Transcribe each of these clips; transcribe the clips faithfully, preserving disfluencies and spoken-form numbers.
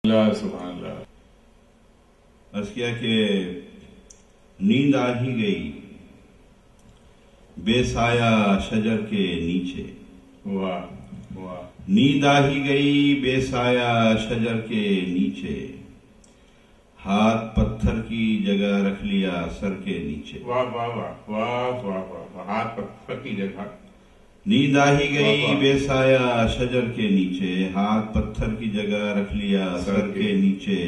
اللہ سبحان اللہ. عرض کیا کہ نیند آ ہی گئی بے سایہ شجر کے نیچے. واہ واہ. نیند آ ہی گئی بے سایہ شجر کے نیچے، ہاتھ پتھر کی جگہ رکھ لیا سر کے نیچے. واہ واہ واہ واہ واہ واہ. ہاتھ پتھر کی جگہ. نیند آ ہی گئی بے سایہ شجر کے نیچے، ہاتھ پتھر کی جگہ رکھ لیا سر کے نیچے،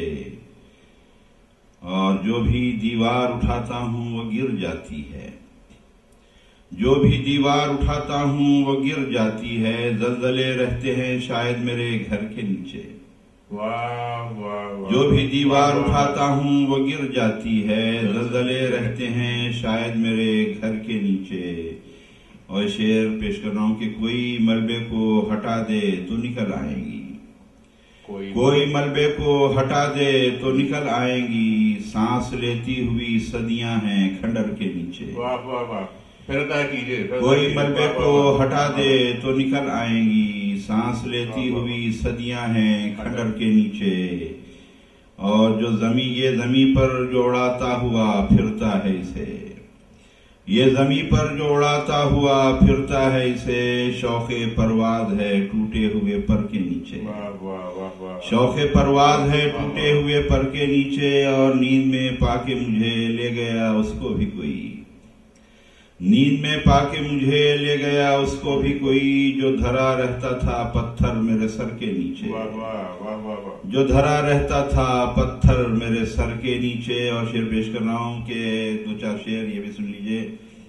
اور جو بھی دیوار اٹھاتا ہوں وہ گر جاتی ہے، جو بھی دیوار اٹھاتا ہوں وہ گر جاتی ہے، زلزلے رہتے ہیں شاید میرے گھر کے نیچے. واہ واہ واہ. جو بھی دیوار اٹھاتا ہوں وہ گر جاتی ہے، زلزلے رہتے ہیں شاید میرے گھر کے نیچے. اور شعر پیش کر رہا ہوں کہ کوئی ملبے کو ہٹا دے تو نکل آئیں گی، کوئی ملبے کو ہٹا دے تو نکل آئیں گی، سانس لیتی ہوئی صدیاں ہیں کھنڈر کے نیچے. واہ واہ واہ. پھرتا کیجیے. کوئی ملبے کو ہٹا دے تو نکل آئیں گی، سانس لیتی ہوئی صدیاں ہیں کھنڈر کے نیچے. اور جو زمین یہ زمین پر جو اڑاتا ہوا پھرتا ہے اسے، یہ زمین پر جو اڑاتا ہوا پھرتا ہے اسے، شوق پرواز ہے ٹوٹے ہوئے پر کے نیچے. شوق پرواز ہے ٹوٹے ہوئے پر کے نیچے، اور نیند میں پا کے مجھے لے گیا اس کو بھی کوئی، نیند میں پا کے مجھے لے گیا اس کو بھی کوئی، جو دھرا رہتا تھا پتھر میرے سر کے نیچے، جو دھرا رہتا تھا پتھر میرے سر کے نیچے. اور شعر پیش کر رہا ہوں کہ دو چار شعر یہ بھی سن لیجئے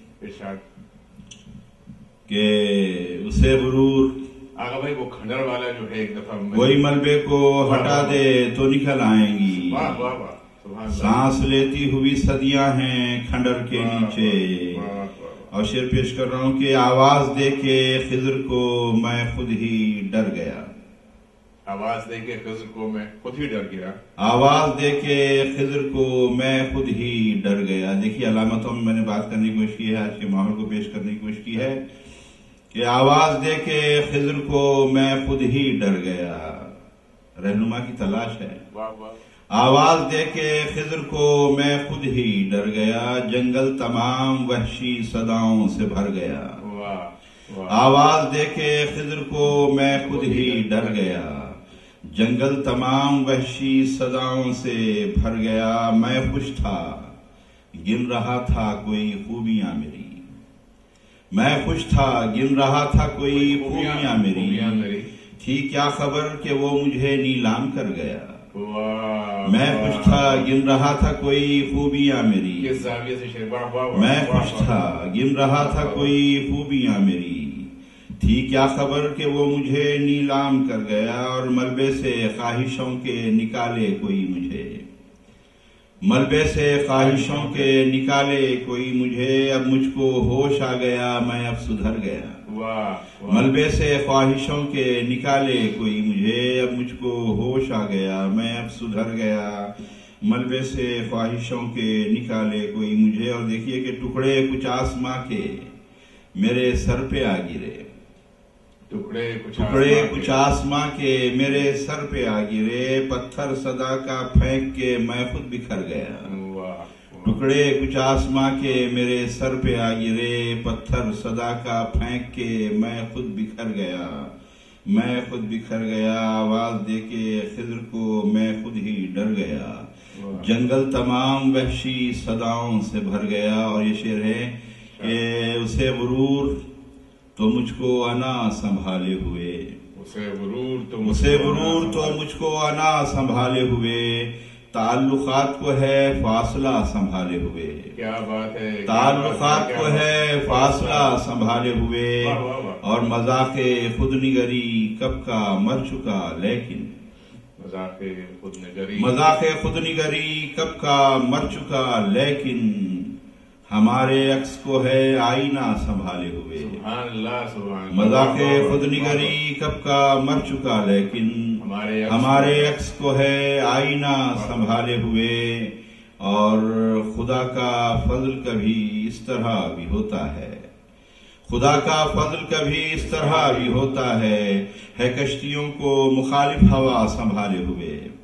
کہ اسے غرور. آقا بھائی وہ کھنڈر والا جو ہے ایک دفعہ کوئی ملبے کو ہٹا دے تو نکل آئیں گی، سانس لیتی ہوئی صدیاں ہیں کھنڈر کے نیچے. اور شعر پیش کر رہا ہوں کہ آواز دے کے خضر کو میں خود ہی ڈر گیا، آواز دے کے خضر کو میں خود ہی ڈر گیا، آواز دے کے خضر کو میں خود ہی ڈر گیا. دیکھیے علامتوں میں میں نے بات کرنے کی کوشش کی ہے، آج کے ماحول کو پیش کرنے کی کوشش کی ہے کہ آواز دے کے خضر کو میں خود ہی ڈر گیا، رہنما کی تلاش ہے. آواز دے کے خضر کو میں خود ہی ڈر گیا، جنگل تمام وحشی صداؤں سے بھر گیا. آواز دے کے خضر کو میں خود ہی ڈر گیا، جنگل تمام وحشی صداؤں سے بھر گیا. میں خوش تھا گن رہا تھا کوئی خوبیاں میری، میں خوش تھا گن رہا تھا کوئی خوبیاں میری، تھی کیا خبر کہ وہ مجھے نیلام کر گیا. میں خوش تھا گن رہا تھا کوئی خوبیاں میری، میں خوش تھا گن رہا تھا کوئی خوبیاں میری، تھی کیا خبر کہ وہ مجھے نیلام کر گیا. اور ملبے سے خواہشوں کے نکالے کوئی مجھے، ملبے سے خواہشوں کے نکالے کوئی مجھے، اب مجھ کو ہوش آ گیا میں اب سدھر گیا. ملبے سے خواہشوں کے نکالے کوئی مجھے، اب مجھ کو ہوش آ گیا میں اب سدھر گیا. ملبے سے خواہشوں کے نکالے کوئی مجھے. اور دیکھیے کہ ٹکڑے کچھ آسماں کے میرے سر پہ آ گرے، ٹکڑے ٹکڑے کچھ آسماں کے میرے سر پہ آ گرے، پتھر صدا کا پھینک کے میں خود بکھر گیا. ٹکڑے کچھ آسماں کے میرے سر پہ آ گرے، پتھر صدا کا پھینک کے میں خود بکھر گیا، میں خود بکھر گیا. آواز دے کے خضر کو میں خود ہی ڈر گیا، جنگل تمام وحشی صداؤں سے بھر گیا. اور یہ شعر ہے کہ اسے غرور تو مجھ کو انا سنبھالے ہوئے، اسے غرور تو اسے غرور تو مجھ کو انا سنبھالے ہوئے، تعلقات کو ہے فاصلہ سنبھالے ہوئے. کیا بات ہے. تعلقات کو ہے فاصلہ سنبھالے ہوئے، اور مذاق خود نگری کب کا مر چکا لیکن، مذاق خود نگری مذاق خود نگری کب کا مر چکا لیکن، ہمارے عکس کو ہے آئینہ سنبھالے ہوئے. سبحان اللہ سبحان اللہ. مذاق خود نگری کب کا مر چکا لیکن، ہمارے عکس کو ہے آئینہ سنبھالے ہوئے. اور خدا کا فضل کبھی اس طرح بھی ہوتا ہے، خدا کا فضل کبھی اس طرح بھی ہوتا ہے، ہے کشتیوں کو مخالف ہوا سنبھالے ہوئے،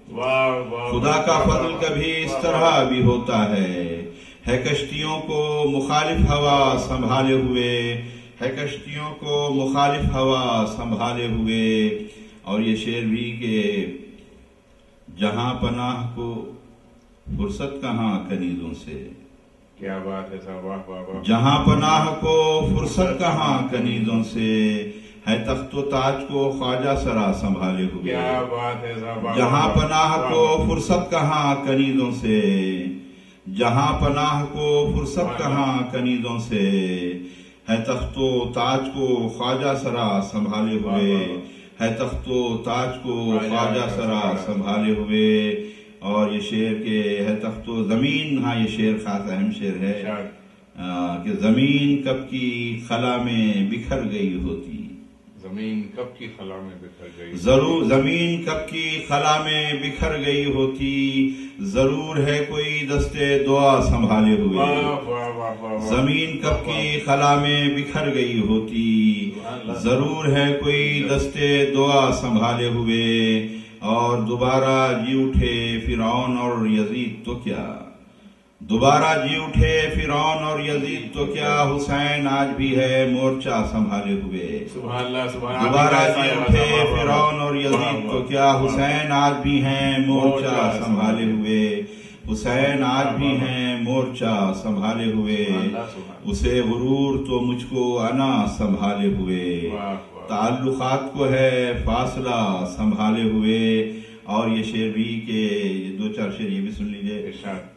واہ واہ، خدا کا فضل کبھی اس طرح بھی ہوتا ہے ہے کشتیوں کو مخالف ہوا سنبھالے ہوئے ہے کشتیوں کو مخالف ہوا سنبھالے ہوئے. اور یہ شعر بھی کہ جہاں پناہ کو فرصت کہاں کنیزوں سے. کیا بات ہے صاحب، واہ واہ واہ. جہاں پناہ کو فرصت کہاں کنیزوں سے ہے تخت و تاج کو خواجہ سرا سنبھالے ہوئے. کیا بات ہے صاحب. جہاں پناہ کو فرصت کہاں کنیزوں سے جہاں پناہ کو فرصت کہاں کنیزوں سے ہے تخت و تاج کو خواجہ سرا سنبھالے ہوئے ہے تخت و تاج کو خواجہ سرا سنبھالے ہوئے. اور یہ شعر کے ہے تخت و زمین، ہاں یہ شعر خاص اہم شعر ہے کہ زمین کب کی خلا میں بکھر گئی ہوتی. زمین کب کی خلا میں بکھر گئی ضرور زمین کب کی خلا میں بکھر گئی ہوتی ضرور ہے کوئی دستے دعا سنبھالے ہوئے. زمین کب کی خلا میں بکھر گئی ہوتی ضرور ہے کوئی دستے دعا سنبھالے ہوئے. اور دوبارہ جی اٹھے فرعون اور یزید تو کیا دوبارہ جی اٹھے فرعون اور یزید تو کیا حسین آج بھی ہے مورچہ سنبھالے ہوئے. سبحان اللہ سبحان. دوبارہ جی اٹھے فرعون اور یزید تو کیا حسین آج بھی ہیں مورچہ سنبھالے ہوئے. حسین آج بھی ہیں مورچہ سنبھالے ہوئے. اسے غرور تو مجھ کو انا سنبھالے ہوئے. تعلقات کو ہے فاصلہ سنبھالے ہوئے. اور یہ شعر بھی کہ دو چار شعر یہ بھی سن لیجئے.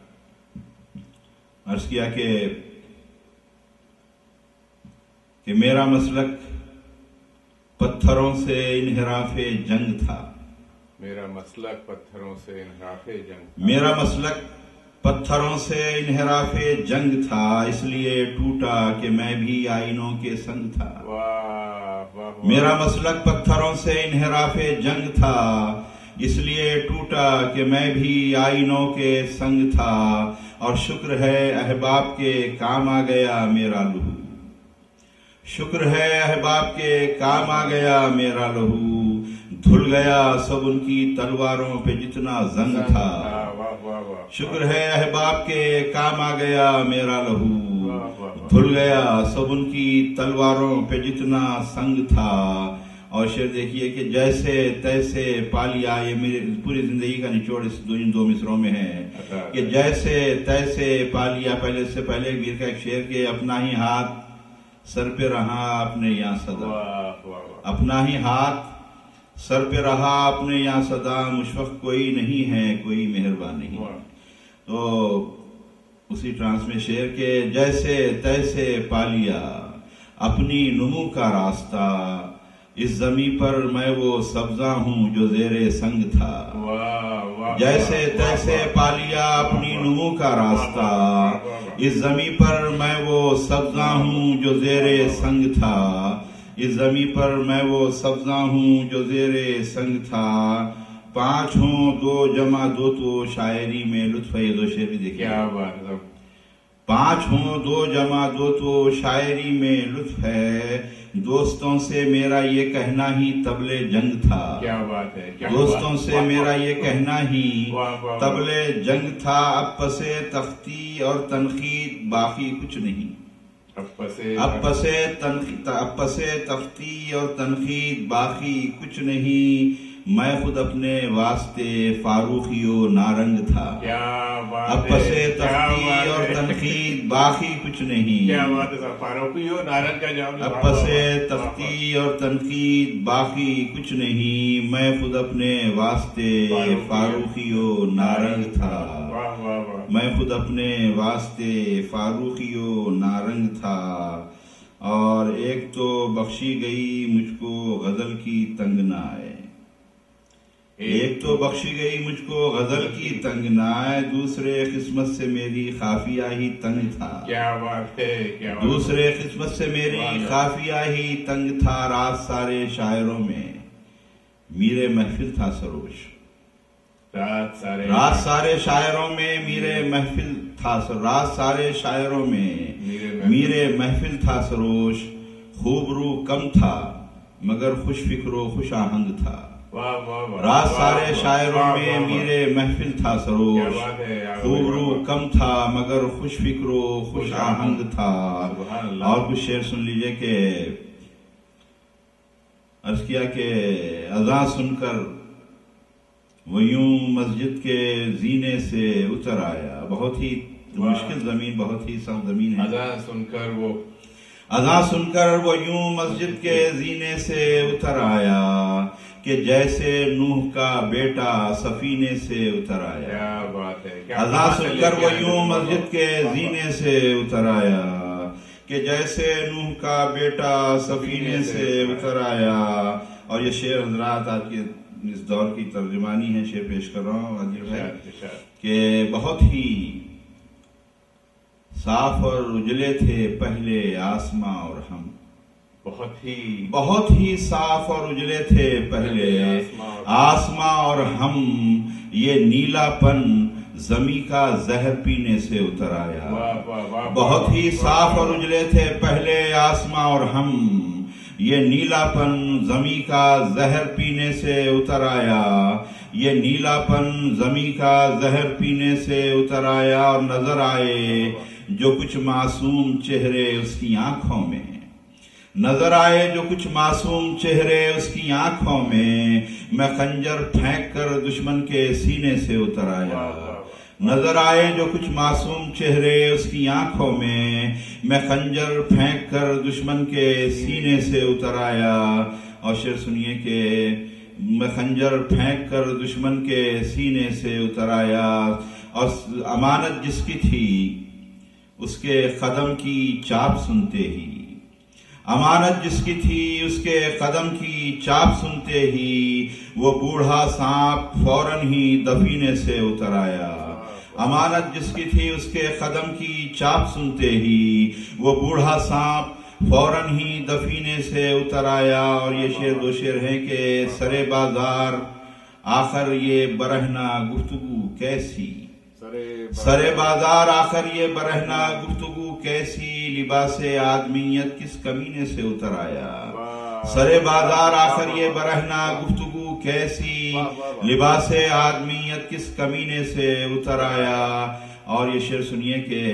عرض کیا کہ کہ میرا مسلک پتھروں سے انحراف جنگ تھا. میرا مسلک پتھروں سے انحراف جنگ میرا مسلک پتھروں سے انحراف جنگ تھا اس لیے ٹوٹا کہ میں بھی آئینوں کے سنگ تھا. میرا مسلک پتھروں سے انحراف جنگ تھا اس لیے ٹوٹا کہ میں بھی آئینوں کے سنگ تھا. اور شکر ہے احباب کے کام آ گیا میرا لہو شکر ہے احباب کے کام آ گیا میرا لہو. دھل گیا سب ان کی تلواروں پہ جتنا زنگ تھا. شکر ہے احباب کے کام آ گیا میرا لہو. دھل گیا سب ان کی تلواروں پہ جتنا سنگ تھا. اور شعر دیکھیے کہ جیسے تیسے پالیا، یہ میری پوری زندگی کا نچوڑ اس دو ان دو مصروں میں ہے کہ جیسے تیسے پالیا. پہلے سے پہلے ویر کا ایک شعر کہ اپنا ہی ہاتھ سر پہ رہا اپنے یہاں صدا اپنا ہی ہاتھ سر پہ رہا اپنے یہاں صدا مشفق کوئی نہیں ہے کوئی مہربان نہیں. تو اسی ٹرانس میں شعر کے جیسے تیسے پالیا اپنی نمو کا راستہ اس زمیں پر میں وہ سبزہ ہوں جو زیر سنگ تھا. جیسے تیسے پالیا اپنی نمو کا راستہ اس زمیں پر میں وہ سبزہ ہوں جو زیر سنگ تھا. اس زمیں پر میں وہ سبزہ ہوں جو زیر سنگ تھا. پانچ ہوں دو جمع دو تو شاعری میں لطف ہے. دو شعر بھی دیکھیں. کیا بات ہے. پانچ ہوں دو جمع دو تو شاعری میں لطف ہے. دوستوں سے میرا یہ کہنا ہی طبلِ جنگ تھا. کیا بات ہے. دوستوں سے میرا یہ کہنا ہی طبلِ جنگ تھا. اب پسے تختی اور تنقید باقی کچھ نہیں. اب پسے اب پسے تختی اور تنقید باقی کچھ نہیں. میں خود اپنے واسطے فاروقی و نارنگ تھا. اب پسے تختی اور تنقید باقی کچھ نہیں. فاروقی و نارنگ کا جواب. اب پسے تختی اور تنقید باقی کچھ نہیں. میں خود اپنے واسطے فاروقی و نارنگ تھا. میں خود اپنے واسطے فاروقی و نارنگ تھا. اور ایک تو بخشی گئی مجھ کو غزل کی تنگ نہ آئے. ایک تو بخشی گئی مجھ کو غزل کی تنگ نہ آئے. دوسرے قسمت سے میری خافیہ ہی تنگ تھا. کیا بات ہے. دوسرے قسمت سے میری خافیہ ہی تنگ تھا. رات سارے شاعروں میں میرے محفل تھا سروش. رات سارے رات سارے شاعروں میں میرے محفل تھا رات سارے شاعروں میں میرے محفل تھا سروش. خوب رو کم تھا مگر خوش فکر و خوش آہنگ تھا. رات سارے شاعروں میں میرے محفل تھا سروش، خوب رو کم تھا مگر خوش فکر و خوش آہنگ تھا۔ اور کچھ شعر سن لیجئے کہ عرض کیا کہ اذان سن کر وہ یوں مسجد کے زینے سے اتر آیا۔ بہت ہی مشکل زمین، بہت ہی سخت زمین ہے۔ اذان سن کر وہ اذان سن کر وہ یوں مسجد کے زینے سے اتر آیا کہ جیسے نوح کا بیٹا سفینے سے اتر آیا۔ کیا بات ہے! اذان سن کر وہ یوں مسجد کے زینے سے اتر آیا کہ جیسے نوح کا بیٹا سفینے سے اتر آیا۔ اور یہ شعر حضرات آج کے اس دور کی ترجمانی ہے، شعر پیش کر رہا ہوں عادل بھائی، کہ بہت ہی صاف اور اجلے تھے پہلے آسماں اور ہم، بہت ہی بہت ہی صاف اور اجلے تھے پہلے آسماں اور ہم، یہ نیلا پن زمیں کا زہر پینے سے اتر آیا۔ بہت ہی صاف اور اجلے تھے پہلے آسماں اور ہم، یہ نیلا پن زمیں کا زہر پینے سے اتر آیا۔ یہ نیلا پن زمیں کا زہر پینے سے اتر آیا اور نظر آئے جو کچھ معصوم چہرے اس کی آنکھوں میں، نظر آئے جو کچھ معصوم چہرے اس کی آنکھوں میں، میں خنجر پھینک کر دشمن کے سینے سے اتر آیا۔ نظر آئے جو کچھ معصوم چہرے اس کی آنکھوں میں، میں خنجر پھینک کر دشمن کے سینے سے اتر آیا۔ اور شعر سنیے کہ میں خنجر پھینک کر دشمن کے سینے سے اتر آیا، اور امانت جس کی تھی اس کے قدم کی چاپ سنتے ہی، امانت جس کی تھی اس کے قدم کی چاپ سنتے ہی، وہ بوڑھا سانپ فوراً ہی دفینے سے اتر آیا۔ امانت جس کی تھی اس کے قدم کی چاپ سنتے ہی، وہ بوڑھا سانپ فوراً ہی دفینے سے اتر آیا۔ اور یہ شعر دو شعر ہیں کہ سرے بازار آخر یہ برہنہ گفتگو کیسی، سرے بازار آخر یہ برہنہ گفتگو کیسی، لباس آدمیت کس کمینے سے اتر آیا۔ سرے بازار آخر یہ برہنہ گفتگو کیسی، لباس آدمیت کس کمینے سے اتر آیا۔ اور یہ شعر سنیے کہ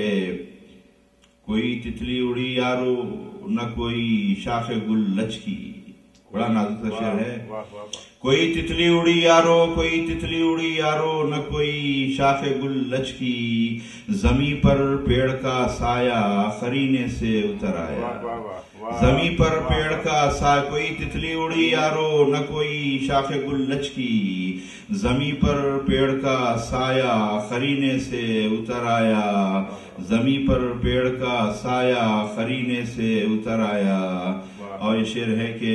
کوئی تتلی اڑی یارو نہ کوئی شاخ گل لچکی، بڑا نازک سا شعر ہے۔ کوئی تتلی اڑی یارو، کوئی تتلی اڑی یارو، نہ کوئی شاخ گل لچکی، زمیں پر پیڑ کا سایہ قرینے سے اتر آیا۔ زمیں پر پیڑ کا سایہ، کوئی تتلی اڑی یارو نہ کوئی شاخ گل لچکی، زمیں پر پیڑ کا سایہ قرینے سے اتر آیا۔ زمیں پر پیڑ کا سایہ قرینے سے اتر آیا۔ اور یہ شعر ہے کہ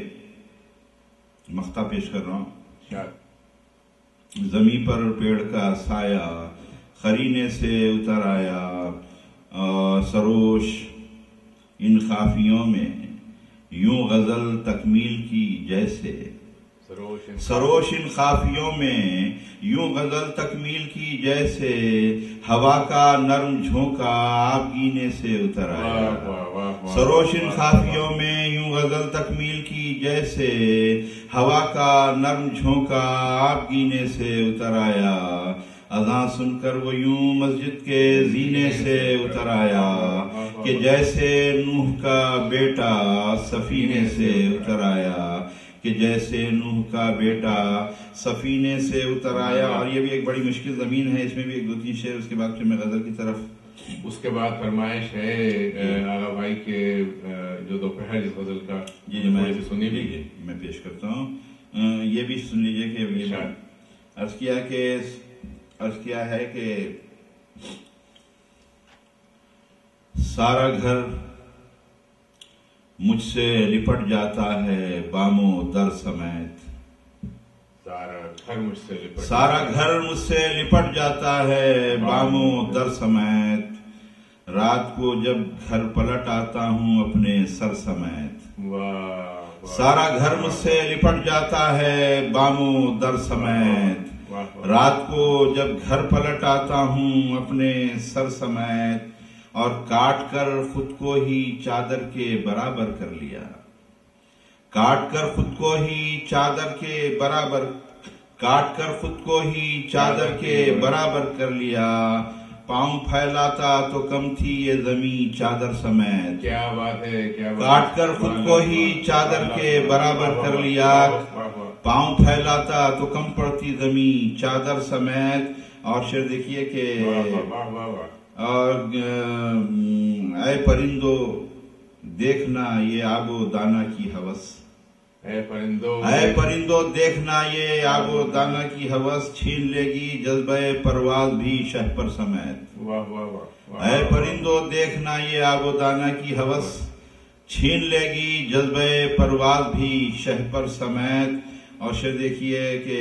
مقطع پیش کر رہا ہوں، زمیں پر پیڑ کا سایہ قرینے سے اتر آیا، سروش ان خافیوں میں یوں غزل تکمیل کی جیسے، سروش ان خافیوں میں یوں غزل تکمیل کی جیسے، ہوا کا نرم جھونکا آبگینے سے اتر آیا۔ سروش ان خافیوں میں یوں غزل تکمیل کی جیسے، ہوا کا نرم جھونکا آبگینے سے اتر آیا۔ اذان سن کر وہ یوں مسجد کے زینے سے اتر آیا کہ جیسے نوح کا بیٹا سفینے سے اتر آیا، کہ جیسے نوح کا بیٹا سفینے سے اتر آیا۔ اور یہ بھی ایک بڑی مشکل زمین ہے، اس میں بھی ایک دو تین شعر، اس کے بعد پھر میں غزل کی طرف۔ اس کے بعد فرمائش ہے آغا بھائی کے جو دوپہر اس غزل کا، جی جی میں سنی لیجیے، میں پیش کرتا ہوں، یہ بھی سن لیجیے کہ عرض کیا کہ عرض کیا ہے کہ سارا گھر مجھ سے لپٹ جاتا ہے بام و در سمیت، سارا گھر مجھ سے لپٹ سارا گھر مجھ سے لپٹ جاتا ہے بام و در سمیت، رات کو جب گھر پلٹ آتا ہوں اپنے سر سمیت، سارا گھر مجھ سے لپٹ جاتا ہے بام و در سمیت، رات کو جب گھر پلٹ آتا ہوں اپنے سر سمیت، اور کاٹ کر خود کو ہی چادر کے برابر کر لیا، کاٹ کر خود کو ہی چادر کے برابر کاٹ کر خود کو ہی چادر کے برابر کر لیا، پاؤں پھیلاتا تو کم تھی یہ زمین چادر سمیت. کیا بات ہے، کیا بات. کاٹ کر خود کو ہی چادر کے برابر کر لیا، پاؤں پھیلاتا تو کم پڑتی زمین چادر سمیت. اور شعر دیکھیے کہ اور اے پرندو دیکھنا یہ آب و دانہ کی ہوس، اے پرندو اے پرندو دیکھنا یہ آب و دانہ کی ہوس، چھین لے گی جذبہ پرواز بھی شہ پر سمیت. واہ واہ واہ. اے پرندو دیکھنا یہ آب و دانہ کی ہوس، چھین لے گی جذبہ پرواز بھی شہ پر سمیت. اور شعر دیکھیے کہ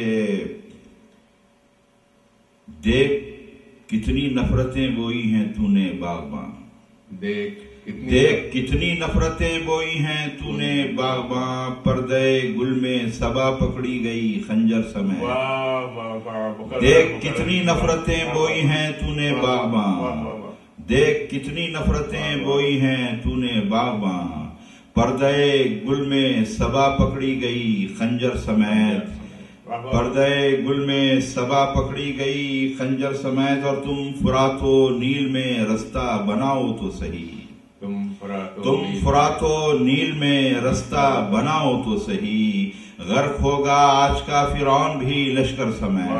دیکھ کتنی نفرتیں بوئی ہیں تو نے باغباں، دیکھ دیکھ کتنی نفرتیں بوئی ہیں تو نے باغباں، پردے گل میں صبا پکڑی گئی خنجر سمیت. دیکھ کتنی نفرتیں بوئی ہیں تو نے باغباں، دیکھ کتنی نفرتیں بوئی ہیں تو نے باغباں، پردے گل میں صبا پکڑی گئی خنجر سمیت. پردے گل میں صبا پکڑی گئی خنجر سمیت. اور تم فرات و نیل میں رستہ بناؤ تو صحیح، تم تم فرات و نیل میں رستہ بناؤ تو صحیح، غرق ہوگا آج کا فرعون بھی لشکر سمیت.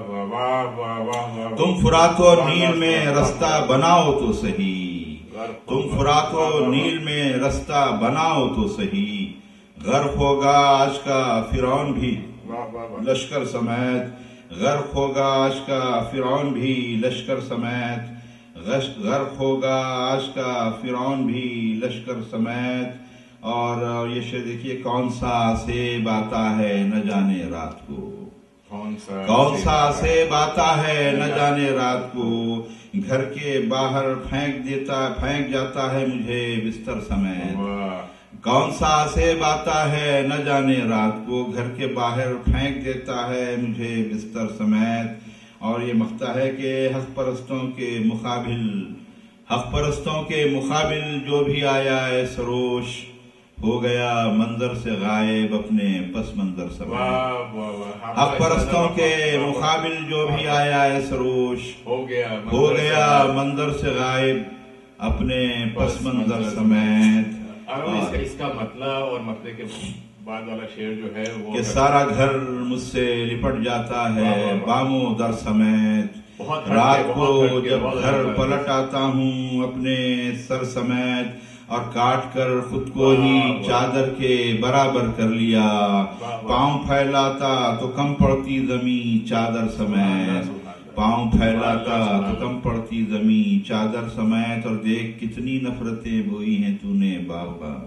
تم فرات و نیل میں رستہ بناؤ تو صحیح، تم فرات و نیل میں رستہ بناؤ تو صحیح، غرق ہوگا آج کا فرعون بھی لشکر سمیت. غرق ہوگا آج کا فرعون بھی لشکر سمیت، غرق ہوگا آج کا فرعون بھی لشکر سمیت. اور یہ شعر دیکھیے، کون سا سیب آتا ہے نہ جانے رات کو، کون سا کون سا سیب آتا ہے نہ جانے رات کو، گھر کے باہر پھینک دیتا پھینک جاتا ہے مجھے بستر سمیت. کون سا سیب آتا ہے نہ جانے رات کو، گھر کے باہر پھینک دیتا ہے مجھے بستر سمیت. اور یہ مقطع ہے کہ حق پرستوں کے مقابل حق پرستوں کے مقابل جو بھی آیا ہے سروش، ہو گیا منظر سے غائب اپنے پس منظر سمیت. حق پرستوں کے مقابل جو بھی آیا ہے سروش، ہو گیا ہو گیا منظر سے غائب اپنے پس منظر سمیت. اس کا مطلب اور مطلب کے بعد والا شعر جو ہے وہ کہ سارا گھر مجھ سے لپٹ جاتا ہے بامو در سمیت، رات کو جب گھر پلٹ آتا ہوں اپنے سر سمیت، اور کاٹ کر خود کو ہی چادر کے برابر کر لیا، پاؤں پھیلاتا تو کم پڑتی زمین چادر سمیت، پاؤں پھیلاتا تو کم پڑتی زمین چادر سمیت. اور دیکھ کتنی نفرتیں بوئی ہیں تو نے باغباں،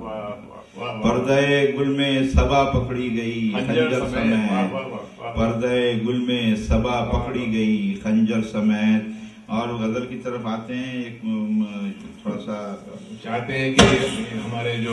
پردے گل میں صبا پکڑی گئی خنجر سمیت، پردے گل میں صبا پکڑی گئی خنجر سمیت. اور غزل کی طرف آتے ہیں، ایک تھوڑا سا چاہتے ہیں کہ ہمارے جو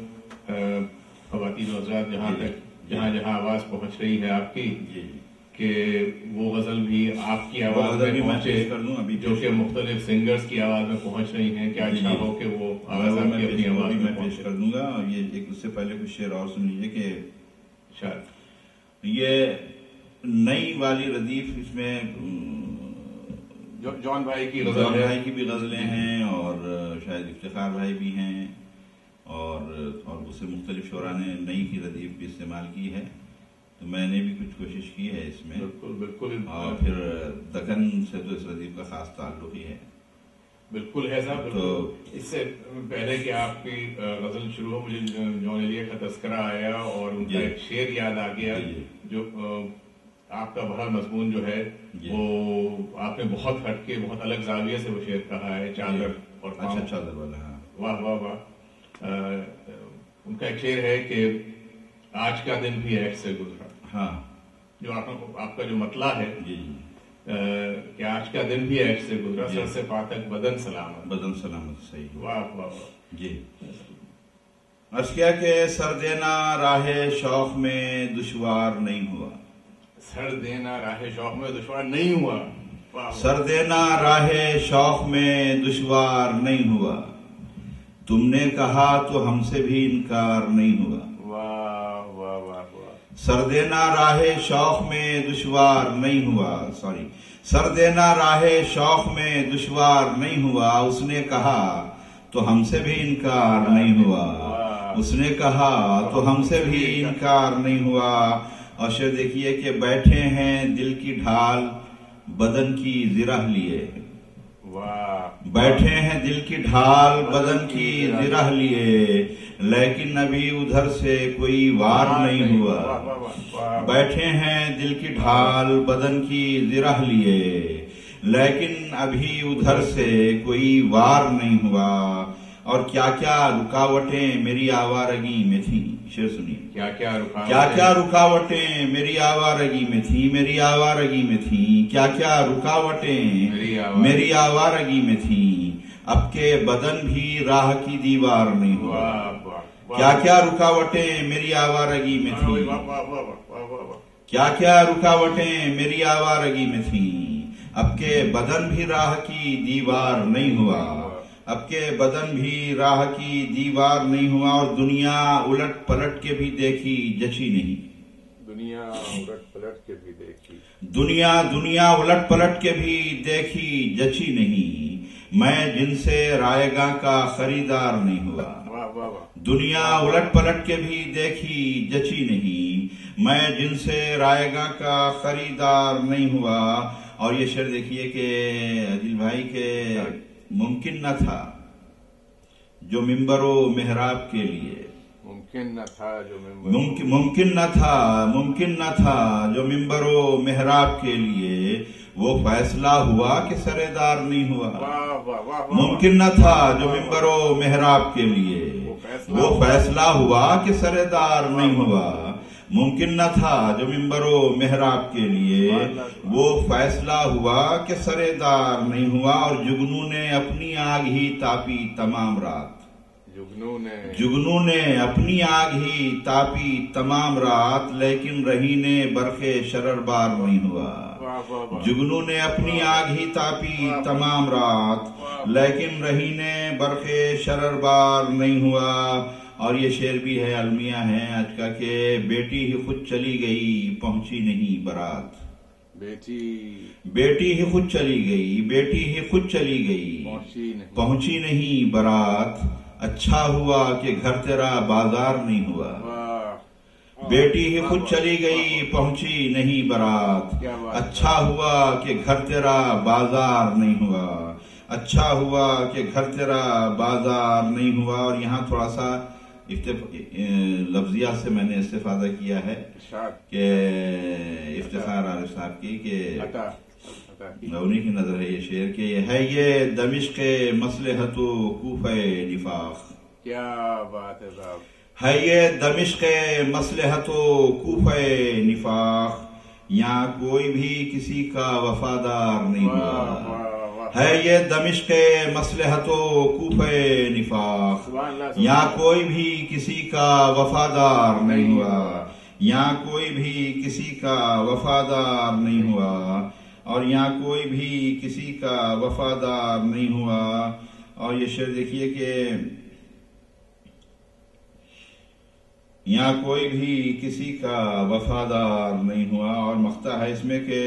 خواتین و حضرات جہاں تک جہاں جہاں آواز پہنچ رہی ہے آپ کی، کہ وہ غزل بھی آپ کی آواز میں پہنچے، جو کہ مختلف سنگرز کی آواز میں پہنچ رہی ہیں. کیا اچھا ہو کہ وہ آواز آپ کی اپنی آواز میں پیش کر دوں گا. اور یہ ایک اس سے پہلے کچھ شعر اور سن لیجیے کہ شاید یہ نئی والی ردیف، اس میں جان بھائی کی جان بھائی کی بھی غزلیں ہیں، اور شاید افتخار بھائی بھی ہیں، اور اور اس سے مختلف شعراء نے نئی کی ردیف بھی استعمال کی ہے. تو میں نے بھی کچھ کوشش کی ہے اس میں. بالکل بالکل. اور پھر دکن سے تو اس ردیف کا خاص تعلق ہی ہے. بالکل ہے صاحب. تو اس سے پہلے کہ آپ کی غزل شروع ہو، مجھے جان ایلیا کا تذکرہ آیا اور ان کا ایک شعر یاد آ گیا، جو آپ کا بڑا مضمون جو ہے وہ آپ نے بہت ہٹ کے بہت الگ زاویے سے وہ شعر کہا ہے، چادر اور اچھا چادر والا. واہ واہ واہ. ان کا ایک شعر ہے کہ آج کا دن بھی ایٹ سے گزرا. ہاں، جو آپ کا جو مطلع ہے کہ آج کا دن بھی ایٹ سے گزرا، سر سے پا تک بدن سلامت. بدن سلامت، صحیح. واہ واہ واہ. جی. عرض کیا کہ سر دینا راہ شوق میں دشوار نہیں ہوا، سر دینا راہ شوق میں دشوار نہیں ہوا. سر دینا راہ شوق میں دشوار نہیں ہوا، تم نے کہا تو ہم سے بھی انکار نہیں ہوا. واہ سر دینا راہ شوق میں دشوار نہیں ہوا سوری سر دینا راہ شوق میں دشوار نہیں ہوا اس نے کہا تو ہم سے بھی انکار نہیں ہوا اس نے کہا تو ہم سے بھی انکار نہیں ہوا. اور شعر دیکھیے کہ بیٹھے ہیں دل کی ڈھال بدن کی زرہ لیے بیٹھے ہیں دل کی ڈھال بدن کی زرہ لیے لیکن ابھی ادھر سے کوئی وار نہیں ہوا. بیٹھے ہیں دل کی ڈھال بدن کی زرہ لیے لیکن ابھی ادھر سے کوئی وار نہیں ہوا. اور کیا کیا رکاوٹیں میری آوارگی میں تھیں. شعر سنیے. کیا کیا رکاوٹیں کیا کیا رکاوٹیں میری آوارگی میں تھیں میری آوارگی میں تھیں کیا کیا رکاوٹیں میری آوارگی میں تھیں اب کے بدن بھی راہ کی دیوار نہیں ہوا. کیا کیا رکاوٹیں میری آوارگی میں تھیں کیا کیا رکاوٹیں میری آوارگی میں تھیں اب کے بدن بھی راہ کی دیوار نہیں ہوا. اب کے بدن بھی راہ کی دیوار نہیں ہوا. اور دنیا الٹ پلٹ کے بھی دیکھی جچی نہیں. دنیا الٹ پلٹ کے بھی دیکھی دنیا دنیا الٹ پلٹ کے بھی دیکھی جچی نہیں. میں جن سے رائے گاہ کا خریدار نہیں ہوا. دنیا الٹ پلٹ کے بھی دیکھی جچی نہیں. میں جن سے رائے گاہ کا خریدار نہیں ہوا. اور یہ شعر دیکھیے کہ عادل بھائی کے ممکن نہ تھا جو ممبر و محراب کے لیے ممکن نہ تھا جو ممکن ممکن نہ تھا ممکن نہ تھا جو ممبر و محراب کے لیے وہ فیصلہ ہوا کہ سردار نہیں ہوا. ممکن نہ تھا جو ممبر و محراب کے لیے وہ فیصلہ ہوا کہ سردار نہیں ہوا. ممکن نہ تھا جو ممبر و محراب کے لیے وہ فیصلہ ہوا کہ سردار نہیں ہوا. اور جگنو نے اپنی آگ ہی تاپی تمام رات جگنو نے جگنو نے اپنی آگ ہی تاپی تمام رات لیکن رہی نے برقے شرر بار نہیں ہوا. جگنو نے اپنی آگ ہی تاپی تمام رات لیکن رہی نے برقے شرر بار نہیں ہوا. اور یہ شعر بھی ہے المیہ ہے آج کا کہ بیٹی ہی خود چلی گئی پہنچی نہیں برات. بیٹی بیٹی ہی خود چلی گئی بیٹی ہی خود چلی گئی پہنچی نہیں پہنچی نہیں برات. اچھا ہوا کہ گھر تیرا بازار نہیں ہوا. بیٹی ہی خود چلی گئی پہنچی نہیں برات. اچھا ہوا کہ گھر تیرا بازار نہیں ہوا. اچھا ہوا کہ گھر تیرا بازار نہیں ہوا. اور یہاں تھوڑا سا لفظیات سے میں نے استفادہ کیا ہے کہ افتخار عارف صاحب کی کہ انہی کی نظر ہے یہ شعر کہ ہے یہ دمشق مصلحت و کوفہ نفاق. کیا بات ہے صاحب. ہے یہ دمشق مصلحت و کوفہ نفاق یہاں کوئی بھی کسی کا وفادار نہیں ہوا. ہے یہ دمشق مصلحت و کوفہ نفاق یہاں کوئی بھی کسی کا وفادار نہیں ہوا. یہاں کوئی بھی کسی کا وفادار نہیں ہوا. اور یہاں کوئی بھی کسی کا وفادار نہیں ہوا. اور یہ شعر دیکھیے کہ یہاں کوئی بھی کسی کا وفادار نہیں ہوا. اور مقطع ہے اس میں کہ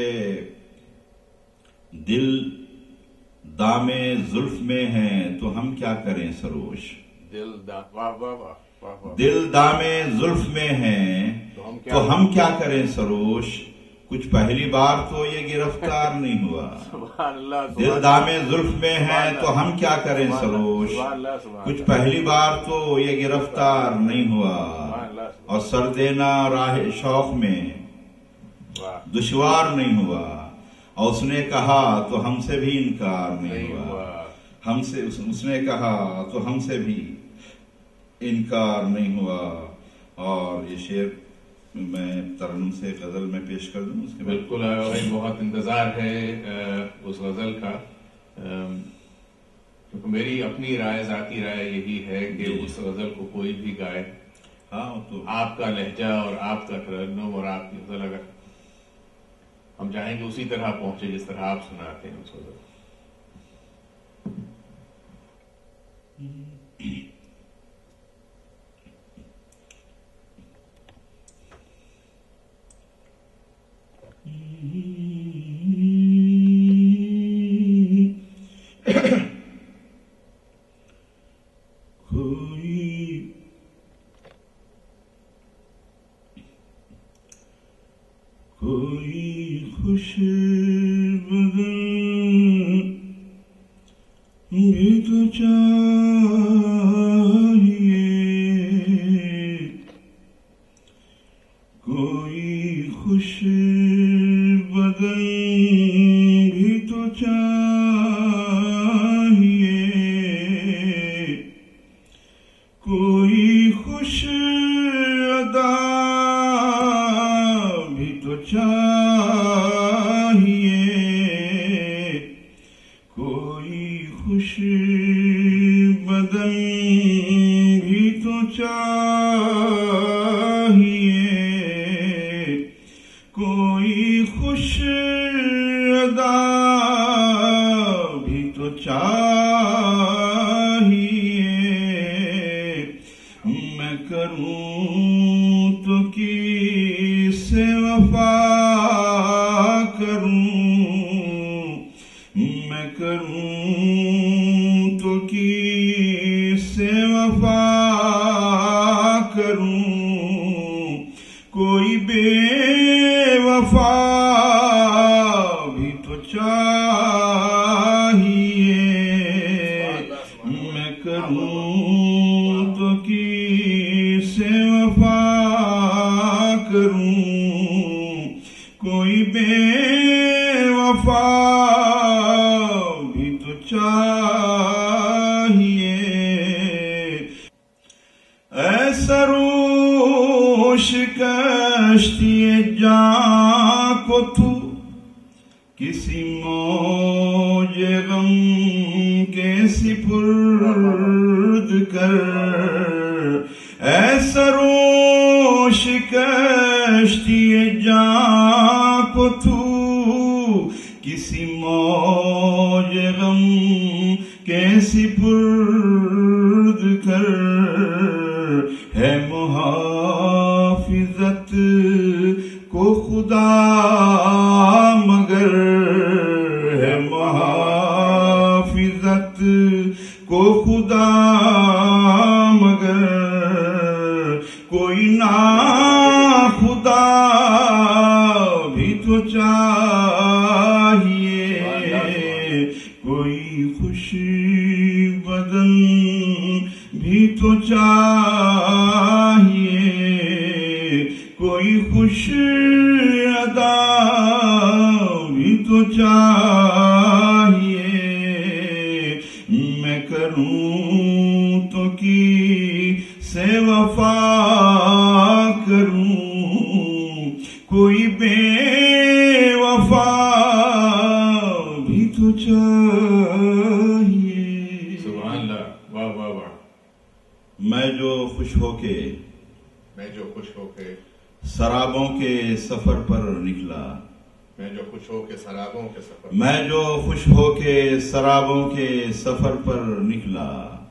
دل دامے زلف میں ہیں تو ہم کیا کریں سروش. دل دا واہ واہ واہ واہ دل دامے زلف میں ہیں تو ہم کیا کریں سروش. کچھ پہلی بار تو یہ گرفتار نہیں ہوا. دل دامے زلف میں ہیں تو ہم کیا کریں سروش. کچھ پہلی بار تو یہ گرفتار نہیں ہوا. اور سر دینا راہ شوق میں دشوار نہیں ہوا. اور اس نے کہا تو ہم سے بھی انکار نہیں ہوا. ہم سے اس نے کہا تو ہم سے بھی انکار نہیں ہوا. اور یہ شعر میں ترنم سے غزل میں پیش کر دوں اس کے بعد. بالکل بھائی بہت انتظار ہے اس غزل کا کیونکہ میری اپنی رائے ذاتی رائے یہی ہے کہ اس غزل کو کوئی بھی گائے. ہاں تو آپ کا لہجہ اور آپ کا ترنم اور آپ کی غزل اگر ہم چاہیں گے اسی طرح پہنچے جس طرح آپ سناتے ہیں اس غزل. بدن بھی تو چاہیے، کوئی خوش بدن بھی تو چاہیے، کوئی خوش ادا بھی تو چاہیے، کوئی خوش بدن بھی تو چاہیے، کوئی خوش ادا بھی تو چاہیے، میں کروں تو کس سے وفا کروں، میں کروں تو کس سے وفا کروں، کوئی بے وفا بھی تو چاہیے، میں کروں تو کس سے وفا کروں، کوئی بے وفا بھی تو چاہیے، اے سروش کشتی جاں کو تو کسی موج غم کے سپرد کر، اے سروش کشتی جاں کو تو کسی موج غم کے سپرد کر، ہے محافظت کو خدا مگر، ہے محافظت کو خدا مگر، کوئی نا خدا بھی تو چاہیے، کوئی خوش بدن بھی تو چاہیے، کوئی خوش ادا بھی تو چاہیے، میں کروں تو کی سے وفا کروں، کوئی بے وفا بھی تو چاہیے۔ سبحان اللہ، واہ واہ واہ۔ میں جو خوش ہو کے میں جو خوش ہو کے سرابوں کے سفر پر نکلا، میں جو خوش ہو کے سرابوں کے سفر میں جو خوش ہو کے سرابوں کے سفر پر نکلا،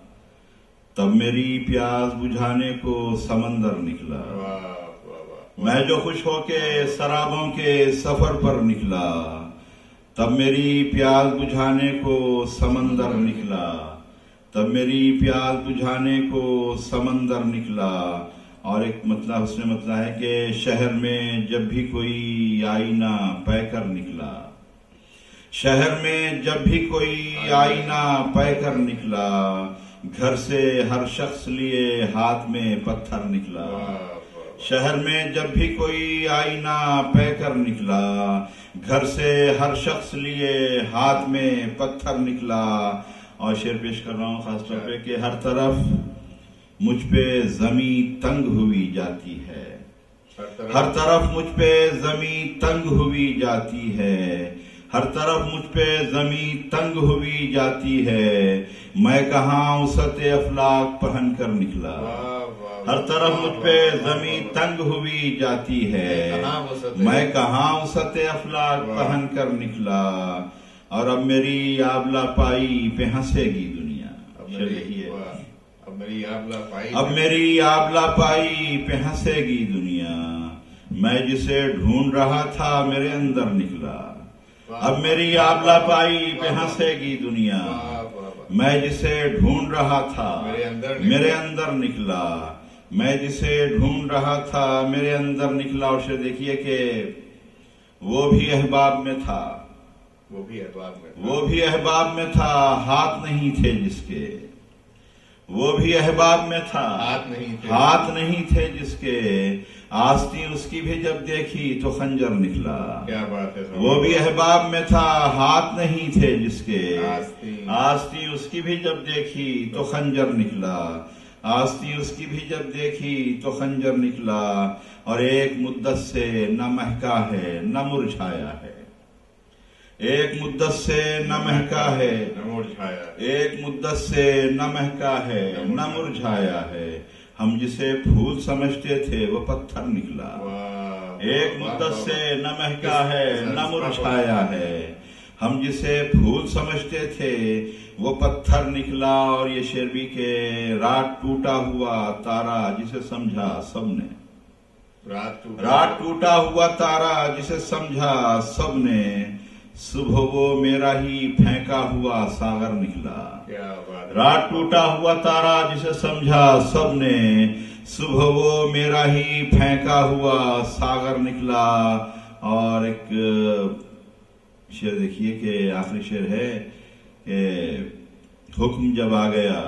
تب میری پیاس بجھانے کو سمندر نکلا، واہ واہ واہ۔ میں جو خوش ہو کے سرابوں کے سفر پر نکلا، تب میری پیاس بجھانے کو سمندر نکلا، تب میری پیاس بجھانے کو سمندر نکلا۔ اور ایک مطلب اس نے مطلب ہے کہ شہر میں جب بھی کوئی آئینہ پے کر نکلا، شہر میں جب بھی کوئی آئینہ پے کر نکلا، گھر سے ہر شخص لیے ہاتھ میں پتھر نکلا، شہر میں جب بھی کوئی آئینہ پے کر نکلا، گھر سے ہر شخص لیے ہاتھ میں پتھر نکلا۔ اور شعر پیش کر رہا ہوں خاص طور پہ کہ ہر طرف مجھ پہ زمین تنگ ہوئی جاتی ہے، ہر طرف مجھ پہ زمین تنگ ہوئی جاتی ہے، ہر طرف مجھ پہ زمین تنگ ہوئی جاتی ہے، میں کہاں وسعت افلاک پہن کر نکلا، ہر طرف مجھ پہ زمین تنگ ہوئی جاتی ہے، میں کہاں وسعت افلاک پہن کر نکلا، اور اب میری آبلا پائی پہ ہنسے گی دنیا، اب میری آبلا پائی پہ ہنسے گی دنیا، میں جسے ڈھونڈ رہا تھا میرے اندر نکلا، اب میری آبلا پائی پہ ہنسے گی دنیا، میں جسے ڈھونڈ رہا تھا میرے اندر نکلا، میں جسے ڈھونڈ رہا تھا میرے اندر نکلا۔ اور سے دیکھیے کہ وہ بھی احباب میں تھا، وہ بھی احباب میں تھا وہ بھی احباب میں تھا ہاتھ نہیں تھے جس کے وہ بھی احباب میں تھا ہاتھ نہیں تھے ہاتھ نہیں تھے جس کے آستین اس کی بھی جب دیکھی تو خنجر نکلا. کیا بات ہے. وہ بھی احباب میں تھا ہاتھ نہیں تھے جس کے آستین آستین اس کی بھی جب دیکھی تو خنجر نکلا. آستین اس کی بھی جب دیکھی تو خنجر نکلا. اور ایک مدت سے نہ مہکا ہے نہ مرجھایا ہے. ایک مدت سے نہ مہکا ہے نہ مرجھایا ایک مدت سے نہ مہکا ہے نہ مرجھایا ہے. ہم جسے پھول سمجھتے تھے وہ پتھر نکلا. ایک مدت سے نہ مہکا ہے نہ مرجھایا ہے. ہم جسے پھول سمجھتے تھے وہ پتھر نکلا. اور یہ شعر بھی کہ رات ٹوٹا ہوا تارا جسے سمجھا سب نے. رات ٹوٹا ہوا تارا جسے سمجھا سب نے. صبح وہ میرا ہی پھینکا ہوا ساغر نکلا. رات ٹوٹا ہوا تارا جسے سمجھا سب نے. صبح وہ میرا ہی پھینکا ہوا ساغر نکلا. اور ایک شعر دیکھیے کہ آخری شعر ہے کہ حکم جب آ گیا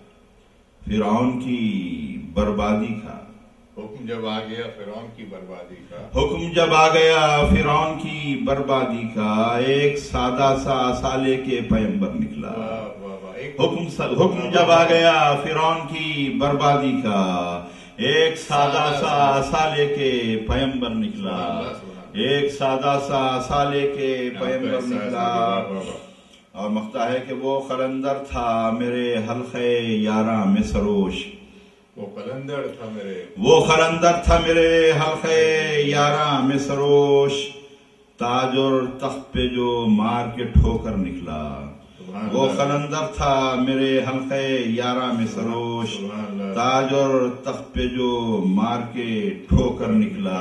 فرعون کی بربادی کا. حکم جب آ گیا فرعون کی بربادی کا. حکم جب آ گیا فرعون کی بربادی کا. ایک سادہ سا سالے کے پیمبر نکلا. حکم حکم جب آ گیا فرعون کی بربادی کا. ایک سادہ سا سالے کے پیمبر نکلا. ایک سادہ سا سالے کے پیمبر نکلا. اور مختہ ہے کہ وہ قلندر تھا میرے حلقے یاراں میں سروش. وہ قلندر تھا میرے وہ قلندر تھا میرے حلقے یاراں میں سروش. تاج اور تخت پہ جو مار کے ٹھوکر نکلا. وہ قلندر تھا میرے حلقے یاراں میں سروش. تاج اور تخت پہ جو مار کے ٹھوکر نکلا.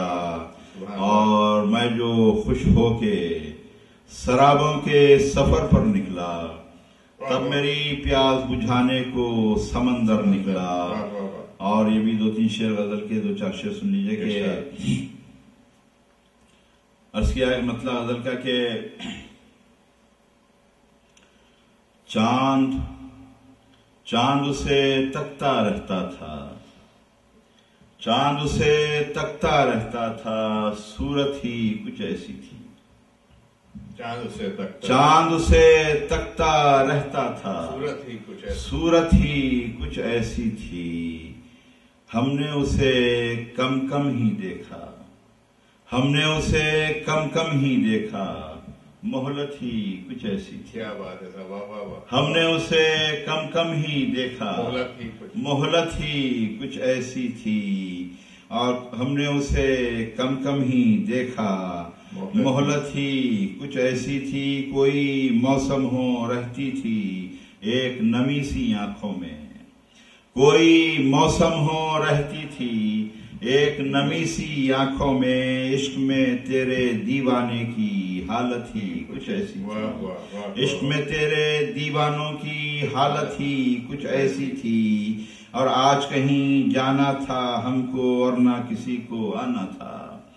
اور میں جو خوش ہو کے سرابوں کے سفر پر نکلا. تب میری پیاس بجھانے کو سمندر نکلا. اور یہ بھی دو تین شعر غزل کے دو چار شعر سن لیجئے کہ عرض کیا ہے مطلب غزل کا کہ چاند چاند اسے تکتا رہتا تھا. چاند اسے تکتا رہتا تھا. صورت ہی کچھ ایسی تھی. چاند اسے تکتا چاند اسے تکتا رہتا تھا. صورت ہی کچھ ایسی صورت ہی کچھ ایسی تھی. ہم نے اسے کم کم ہی دیکھا. ہم نے اسے کم کم ہی دیکھا. مہلت ہی کچھ ایسی تھی. کیا بات ہے صاحب. واہ واہ واہ. ہم نے اسے کم کم ہی دیکھا. مہلت ہی کچھ مہلت ہی کچھ ایسی تھی. اور ہم نے اسے کم کم ہی دیکھا. مہلت ہی کچھ ایسی تھی. کوئی موسم ہو رہتی تھی ایک نمی سی آنکھوں میں. کوئی موسم ہو رہتی تھی ایک نمی سی آنکھوں میں. عشق میں تیرے دیوانے کی حالت ہی کچھ ایسی تھی. عشق میں تیرے دیوانوں کی حالت ہی کچھ ایسی تھی. اور آج کہیں جانا تھا ہم کو اور نہ کسی کو آنا تھا.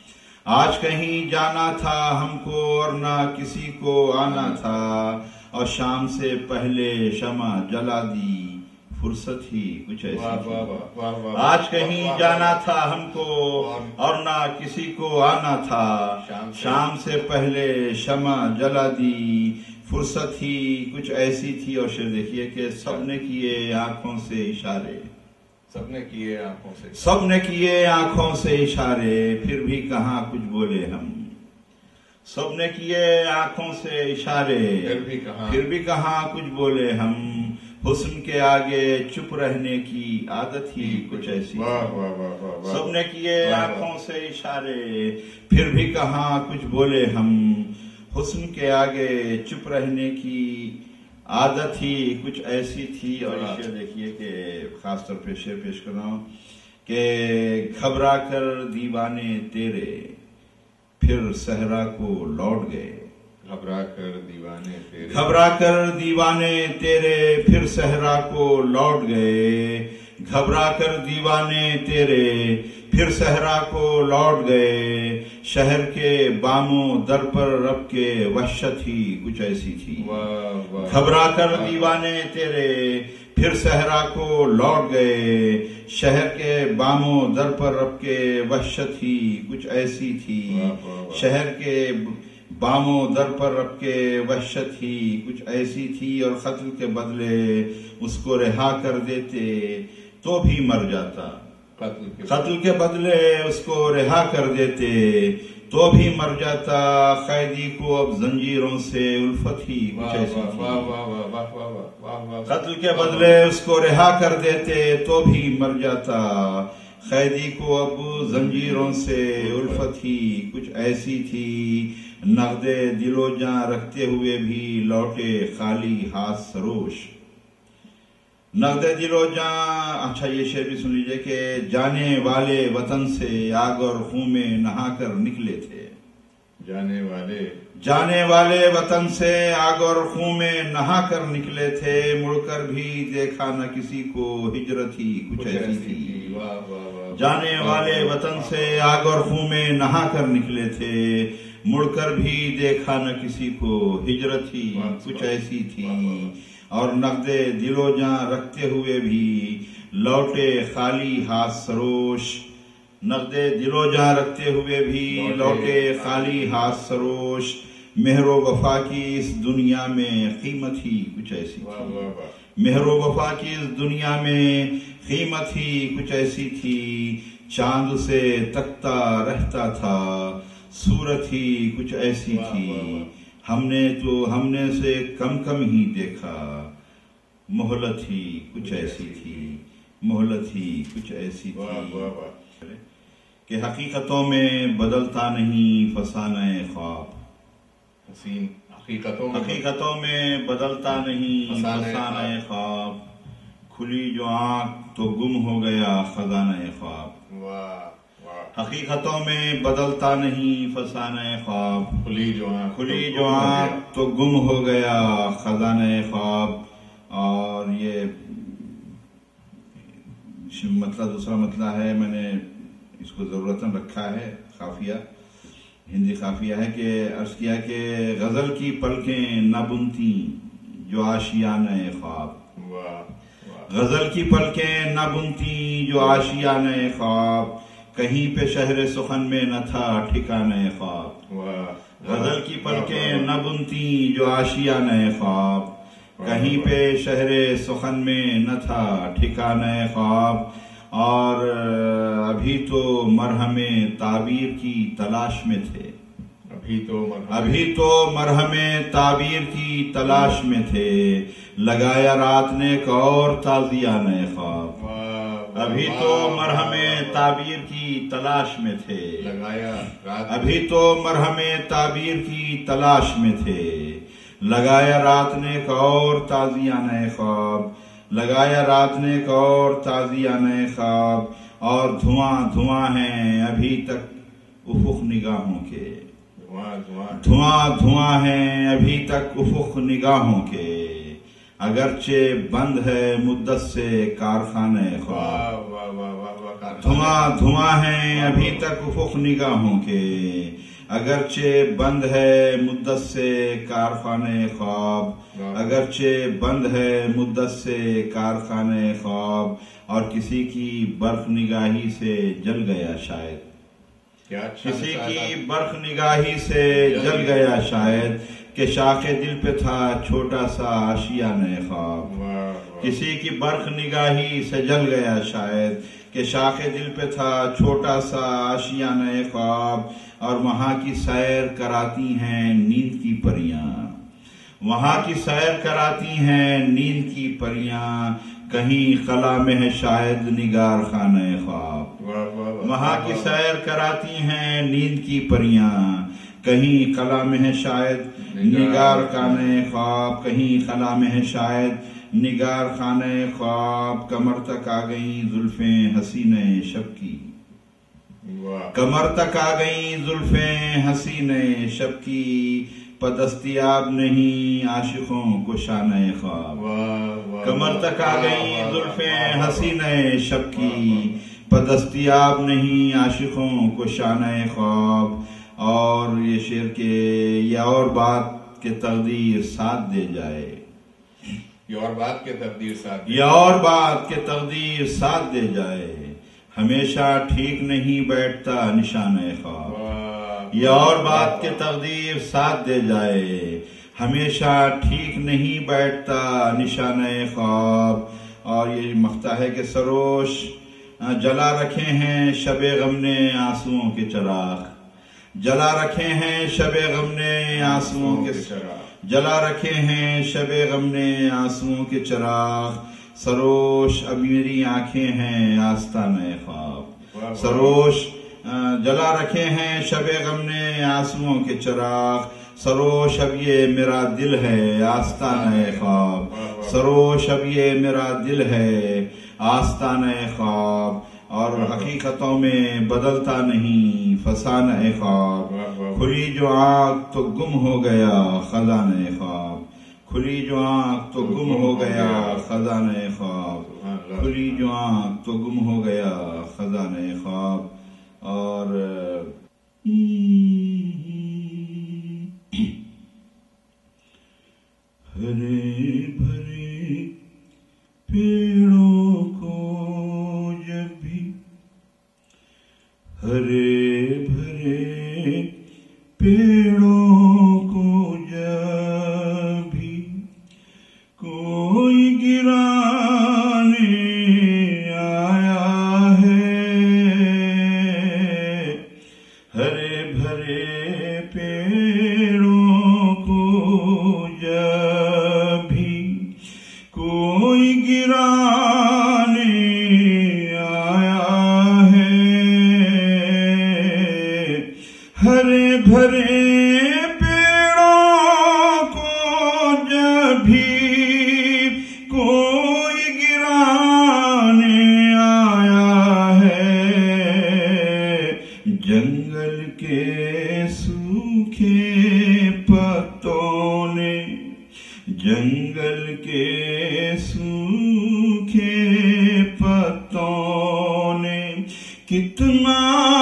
آج کہیں جانا تھا ہم کو اور نہ کسی کو آنا تھا. اور شام سے پہلے شمع جلا دی فرصت ہی کچھ ایسی تھی. آج کہیں جانا تھا ہم کو اور نہ کسی کو آنا تھا. شام سے پہلے شمع جلا دی فرصت ہی کچھ ایسی تھی. اور شعر دیکھیے کہ سب نے کیے آنکھوں سے اشارے. سب نے کیے آنکھوں سے سب نے کیے آنکھوں سے اشارے. پھر بھی کہاں کچھ بولے ہم. سب نے کیے آنکھوں سے اشارے. پھر بھی کہاں پھر بھی کہاں کچھ بولے ہم. حسن کے آگے چپ رہنے کی عادت ہی کچھ ایسی. سب نے کیے آنکھوں سے اشارے. پھر بھی کہاں کچھ بولے ہم. حسن کے آگے چپ رہنے کی عادت ہی کچھ ایسی تھی. اور یہ دیکھیے کہ خاص طور پہ شعر پیش کر رہا ہوں کہ گھبرا کر دیوانے تیرے پھر صحرا کو لوٹ گئے. گھبرا کر دیوانے تیرے گھبرا کر دیوانے تیرے پھر صحرا کو لوٹ گئے. گھبرا کر دیوانے تیرے پھر صحرا کو لوٹ گئے، شہر کے باموں در پر رب کے وحشت ہی کچھ ایسی تھی۔ گھبرا کر دیوانے تیرے پھر صحرا کو لوٹ گئے، شہر کے باموں در پر رب کے وحشت ہی کچھ ایسی تھی۔ شہر کے باموں در پر رب کے وحشت ہی کچھ ایسی تھی، اور قتل کے بدلے اس کو رہا کر دیتے تو بھی مر جاتا۔ قتل کے بدلے اس کو رہا کر دیتے تو بھی مر جاتا، قیدی کو اب زنجیروں سے الفت ہی کچھ ایسی تھی۔ قتل کے بدلے اس کو رہا کر دیتے تو بھی مر جاتا، قیدی کو اب زنجیروں سے الفت ہی کچھ ایسی تھی۔ نقد دل و جاں رکھتے ہوئے بھی لوٹے خالی ہاتھ سروش۔ نقد دل و جاں، اچھا یہ شعر بھی سن لیجئے کہ جانے والے وطن سے آگ اور خون میں نہا کر نکلے تھے۔ جانے والے جانے والے وطن سے آگ اور خون میں نہا کر نکلے تھے، مڑ کر بھی دیکھا نہ کسی کو ہجرت ہی کچھ ایسی تھی۔ جانے والے وطن سے آگ اور خون میں نہا کر نکلے تھے، مڑ کر بھی دیکھا نہ کسی کو ہجرت ہی کچھ ایسی تھی۔ اور نقد دل و جاں رکھتے ہوئے بھی لوٹے خالی ہاتھ سروش۔ نقد دل و جاں رکھتے ہوئے بھی لوٹے خالی ہاتھ سروش، مہر و وفا کی اس دنیا میں قیمت ہی کچھ ایسی تھی۔ مہر و وفا کی اس دنیا میں قیمت ہی کچھ ایسی تھی، چاند سے تکتا رہتا تھا صورت ہی کچھ ایسی تھی۔ ہم نے تو ہم نے سے کم کم ہی دیکھا، مہلت ہی کچھ ایسی تھی، مہلت ہی کچھ ایسی تھی کہ حقیقتوں میں بدلتا نہیں فسانہ خواب۔ حسین حقیقتوں میں حقیقتوں میں بدلتا نہیں فسانہ خواب، کھلی جو آنکھ تو گم ہو گیا خزانہ خواب۔ حقیقتوں میں بدلتا نہیں فسانہ خواب، کھلی جو آنکھ کھلی جو آنکھ تو گم ہو گیا خزانہ خواب۔ اور یہ مطلب دوسرا مطلب ہے، میں نے اس کو ضرورتاً رکھا ہے، خافیہ ہندی خافیہ ہے کہ عرض کیا کہ غزل کی پلکیں نہ بنتی جو آشیانہ خواب۔ غزل کی پلکیں نہ بنتی جو آشیانہ خواب، کہیں پہ شہر سخن میں نہ تھا ٹھکانہ خواب۔ غزل کی پلکیں نہ بنتی جو آشیانہ خواب، کہیں پہ شہر سخن میں نہ تھا ٹھکانہ خواب۔ اور ابھی تو مرہم تعبیر کی تلاش میں تھے، ابھی تو ابھی تو مرہم تعبیر کی تلاش میں تھے، لگایا رات نے ایک اور تازیانہ خواب۔ ابھی تو مرہم تعبیر کی تلاش میں تھے، لگایا رات ابھی تو مرہم تعبیر کی تلاش میں تھے، لگایا رات نے ایک اور تازیانہ خواب، لگایا رات نے ایک اور تازیانہ خواب۔ اور دھواں دھواں ہیں ابھی تک افق نگاہوں کے، دھواں دھواں ہیں ابھی تک افق نگاہوں کے، اگرچہ بند ہے مدت سے کارخانہ خواب۔ دھواں دھواں ہیں ابھی تک افق نگاہوں کے، اگرچہ بند ہے مدت سے کارخانہ خواب، اگرچہ بند ہے مدت سے کارخانہ خواب۔ اور کسی کی برق نگاہی سے جل گیا شاید، کسی کی برق نگاہی سے جل گیا شاید، کہ شاخ دل پہ تھا چھوٹا سا آشیانہ خواب۔ کسی کی برق نگاہی سے جل گیا شاید، کہ شاخ دل پہ تھا چھوٹا سا آشیانہ خواب۔ اور وہاں کی سیر کراتی ہیں نیند کی پریاں، وہاں کی سیر کراتی ہیں نیند کی پریاں، کہیں خلا میں ہے شاید نگار خانہ خواب۔ وہاں کی سیر کراتی ہیں نیند کی پریاں، کہیں خلا میں ہے شاید نگار خانہ خواب، کہیں خلا میں ہے شاید نگار خانہ خواب۔ کمر تک آ گئیں زلفیں حسین شب کی، کمر تک آ گئیں زلفیں حسین شب کی، پدستیاب نہیں عاشقوں کو شانہ خواب. کمر تک آ گئی زلفیں حسینہ شب کی، پدستیاب نہیں عاشقوں کو شانہ خواب. اور یہ شعر کے یا اور بات کہ تقدیر ساتھ دے جائے، یہ اور بات کہ تقدیر ساتھ یا اور بات کہ تقدیر ساتھ دے جائے، ہمیشہ ٹھیک نہیں بیٹھتا نشانہ خواب. یا اور بات کہ تقدیر ساتھ دے جائے، ہمیشہ ٹھیک نہیں بیٹھتا نشانہ خواب. اور یہ مقطع ہے کہ سروش جلا رکھے ہیں شب غم نے آنسوؤں کے چراغ، جلا رکھے ہیں شب غم نے آنسوؤں کے چراغ، جلا رکھے ہیں شب غم نے آنسوؤں کے چراغ. سروش اب میری آنکھیں ہیں آستانہ خواب، سروش جلا رکھے ہیں شب غم نے آنسوؤں کے چراغ. سروش اب یہ میرا دل ہے آستانہ خواب، سروش اب یہ میرا دل ہے آستانہ خواب. اور حقیقتوں میں بدلتا نہیں فسانہ خواب. کھلی جو آنکھ تو گم ہو گیا خزانہ خواب، کھلی جو آنکھ تو گم ہو گیا خزانہ خواب، کھلی جو آنکھ تو گم ہو گیا خزانہ خواب. اور ہرے بھرے پیڑوں کو جب بھی، ہرے بھرے پیڑوں کو جب بھی کوئی گرانے آیا ہے، ہرے بھرے پیڑوں کو جب بھی کوئی گرانے آیا ہے، ہرے بھرے پیڑوں کو جب بھی کوئی گرانے آیا ہے، جنگل کے سوکھے پتوں نے، جنگل کے سوکھے پتوں نے کتنا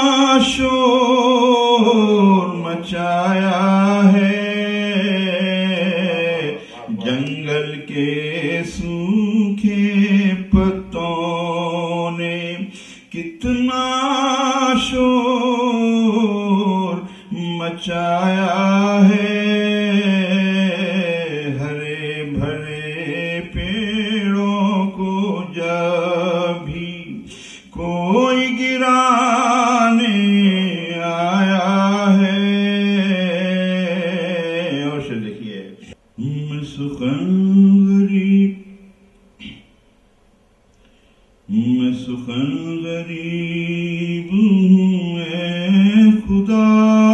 شور مچایا ہے، جنگل کے سوکھے پتوں نے کتنا شور مچایا ہے، ہرے بھرے پیڑوں کو جب بھی کوئی گرانے آیا ہے. اور شعر دیکھیے، میں سخن غریب، میں سخن غریب ہوں اے خدا،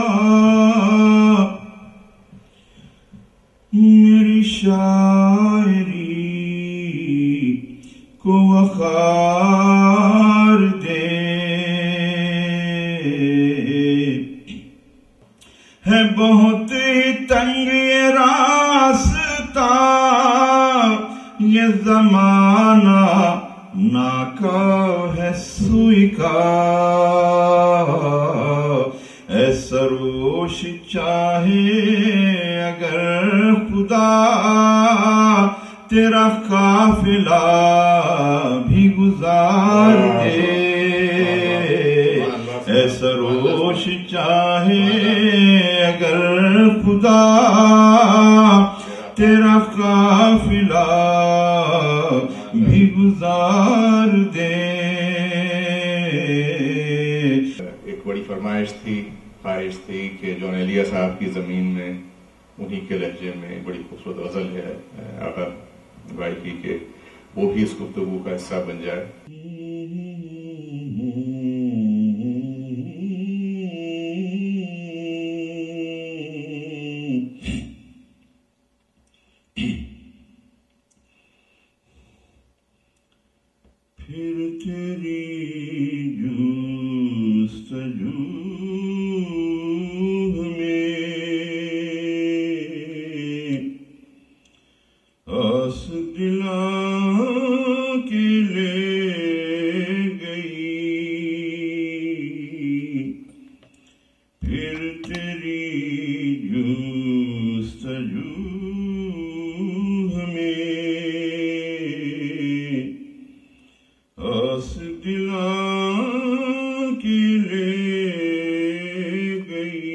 میری شاعری کو وقار دے، ہے بہت ہی تنگ یہ راستہ، یہ زمانہ ناکا ہے سوئی کا، اے سروش چاہے اگر خدا تیرا قافلہ بھی گزار دے، اے سروش چاہے اگر خدا تیرا قافلہ بھی گزار دے. ایک بڑی فرمائش تھی، خواہش تھی کہ جون ایلیا صاحب کی زمین میں انہی کے لہجے میں بڑی خوبصورت غزل ہے آقا بھائی کی، کہ وہ بھی اس گفتگو کا حصہ بن جائے. پھر تیری جستجو میں آس دلا کے لے گئی، پھر تیری جستجو ہمیں، آس دلا کے لے گئی،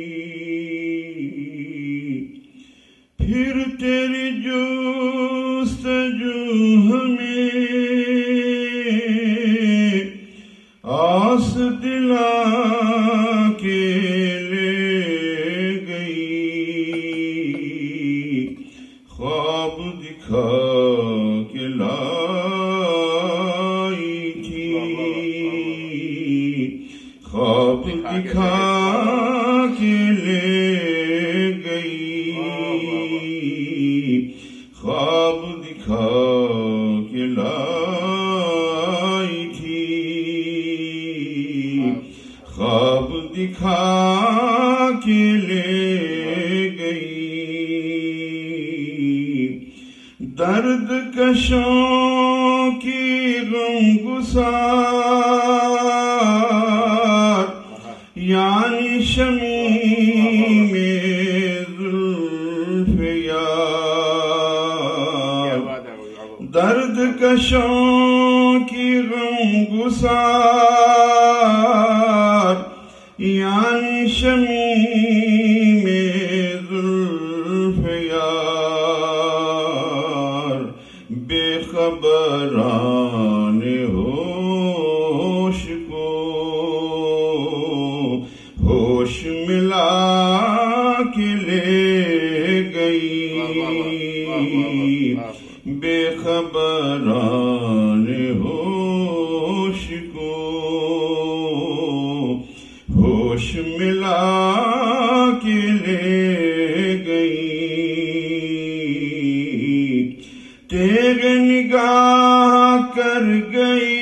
پھر تیری جستجو ہمیں، آس دلا کے لے گئی، خواب دکھا کے لائی تھی، خواب دکھا کے لے گئی، خواب دکھا کے لائی تھی، خواب دکھا کے لے گئی، درد کشوں کی غم گسار، یعنی شمیم زلف یار، درد کشوں کی غم گسار، یعنی شمیم زلف یار، بے خبران ہوش کو ہوش ملا کے لے گئی، بے خبران ہوش کو ہوش ملا کے لے گئی، تیرے نگاہ کر گئی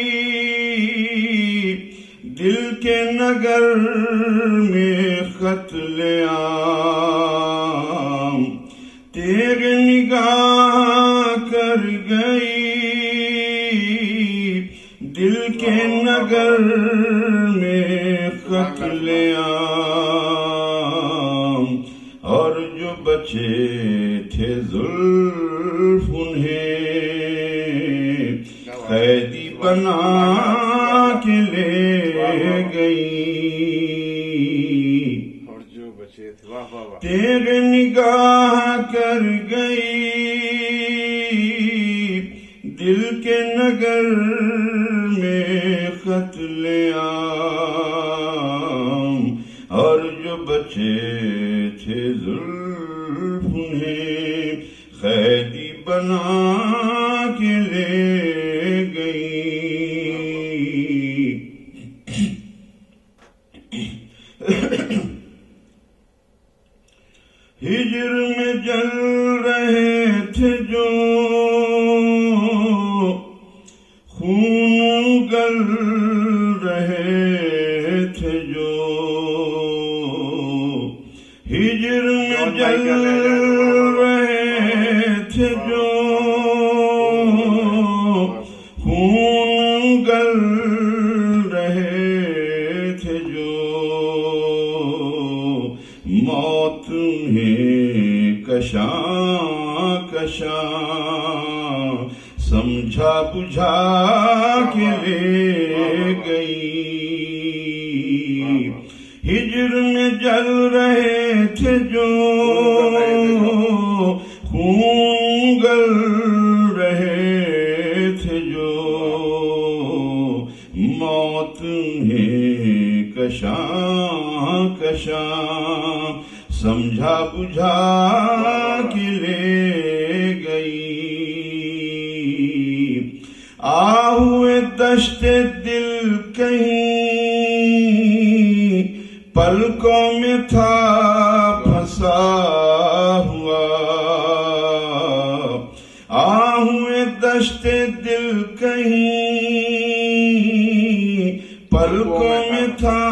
دل کے نگر میں قتل عام، تیرے نگاہ کر گئی دل کے نگر میں قتل عام، اور جو بچے تھے زلف انہیں قیدی بنا کے لے گئی، اور جو بچے تھے واہ واہ واہ، تیرے نگاہ کر گئی دل کے نگر میں قتل عام، اور جو بچے تھے زلف انہیں قیدی بنا کے لے گئی، ہجر میں جل رہے تھے جو خون گل رہے تھے جو، ہجر میں جل رہے تھے جو خون گل رہے تھے جو، موت انہیں کشاں کشاں سمجھا بجھا کے لے گئی، ہجر میں جل رہے تھے جو خون گل رہے تھے جو، موت انہیں کشاں کشاں سمجھا بجھا کے لے گئی، آہوئے دشت دل کہیں پلکوں میں تھا پھنسا ہوا، آہوئے دشت دل کہیں پلکوں میں تھا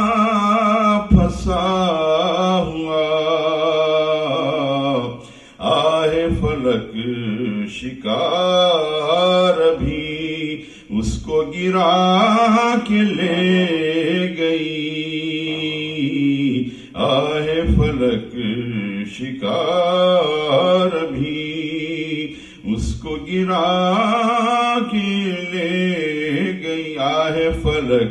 پھنسا ہوا، آہ فلک شکار بھی اس کو گرا کے لے گئی، آہ فلک شکار بھی اس کو گرا کے لے گئی، آہ فلک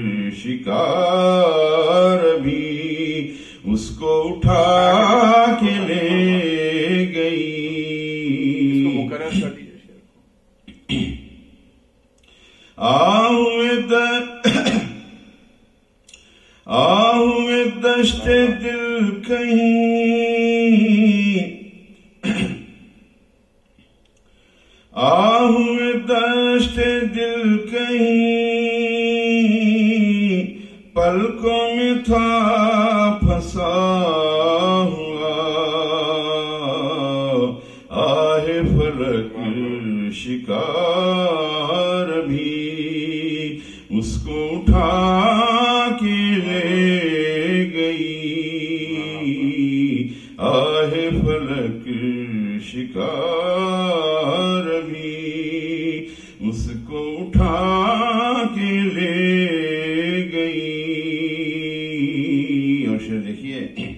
شکار بھی اس کو اٹھا کے لے گئی۔ اس کو مقرر کر دیجیے۔ آہوے آہوے دشت دل کہیں، آہوے دشت دل کہیں، پلکوں میں تھا پھنسا ہوا، آہ فلک شکار بھی اس کو اٹھا کے لے گئی، آہ فلک شکار بھی اس کو اٹھا کے لے گئی۔ اور شعر دیکھیے،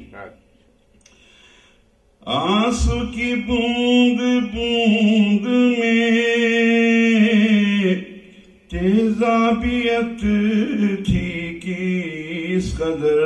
آنسو کی بوند بوند میں تیزابیت تھی کس قدر،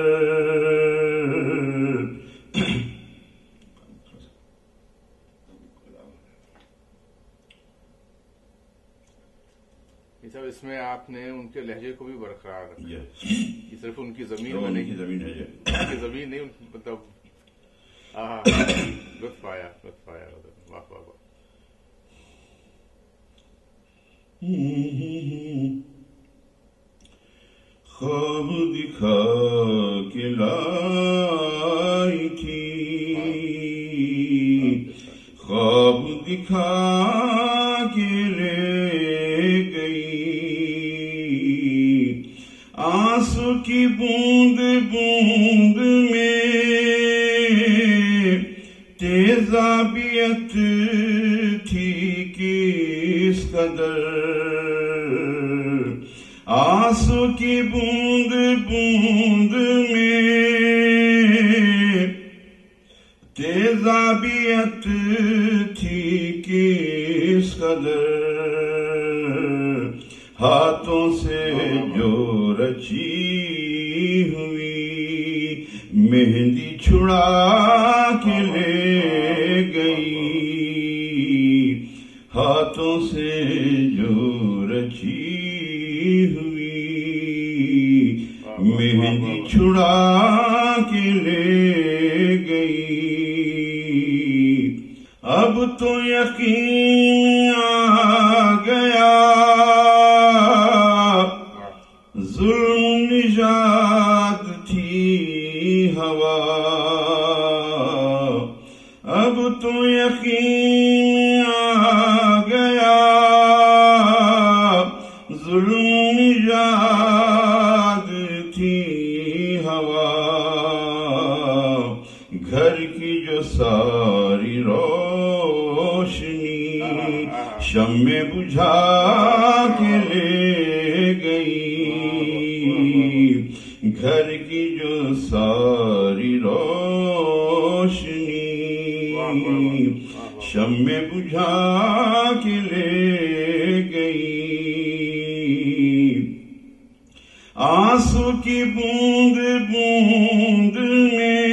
صاحب اس میں آپ نے ان کے لہجے کو بھی برقرار رکھا، یہ صرف ان کی زمین میں ان کی نہیں، زمین ہے، ان کی زمین نہیں، مطلب ہاں لطف آیا، لطف آیا، واہ واہ واہ۔ خواب دکھا کے لائی تھی، خواب دکھا کے لے گئی، آنسو کی بوند بوند میں تیزابیت تھی کس قدر، آنسو کی بوند بوند میں تیزابیت تھی کس قدر، ہاتھوں سے جو رچی ہوئی مہندی چھڑا کے لے گئی، ہاتھوں سے جو رچی ہوئی مہندی چھڑا کے لے گئی، اب تو یقین آ گیا ظلم نژاد تھی ہوا، اب تو یقین آ گیا ظلم نژاد تھی ہوا، گھر کی جو ساری روشنی شمع بجھا کے لے گئی، گھر کی جو ساری روشنی شمع بجھا کے لے گئی، آنسو کی بوند بوند میں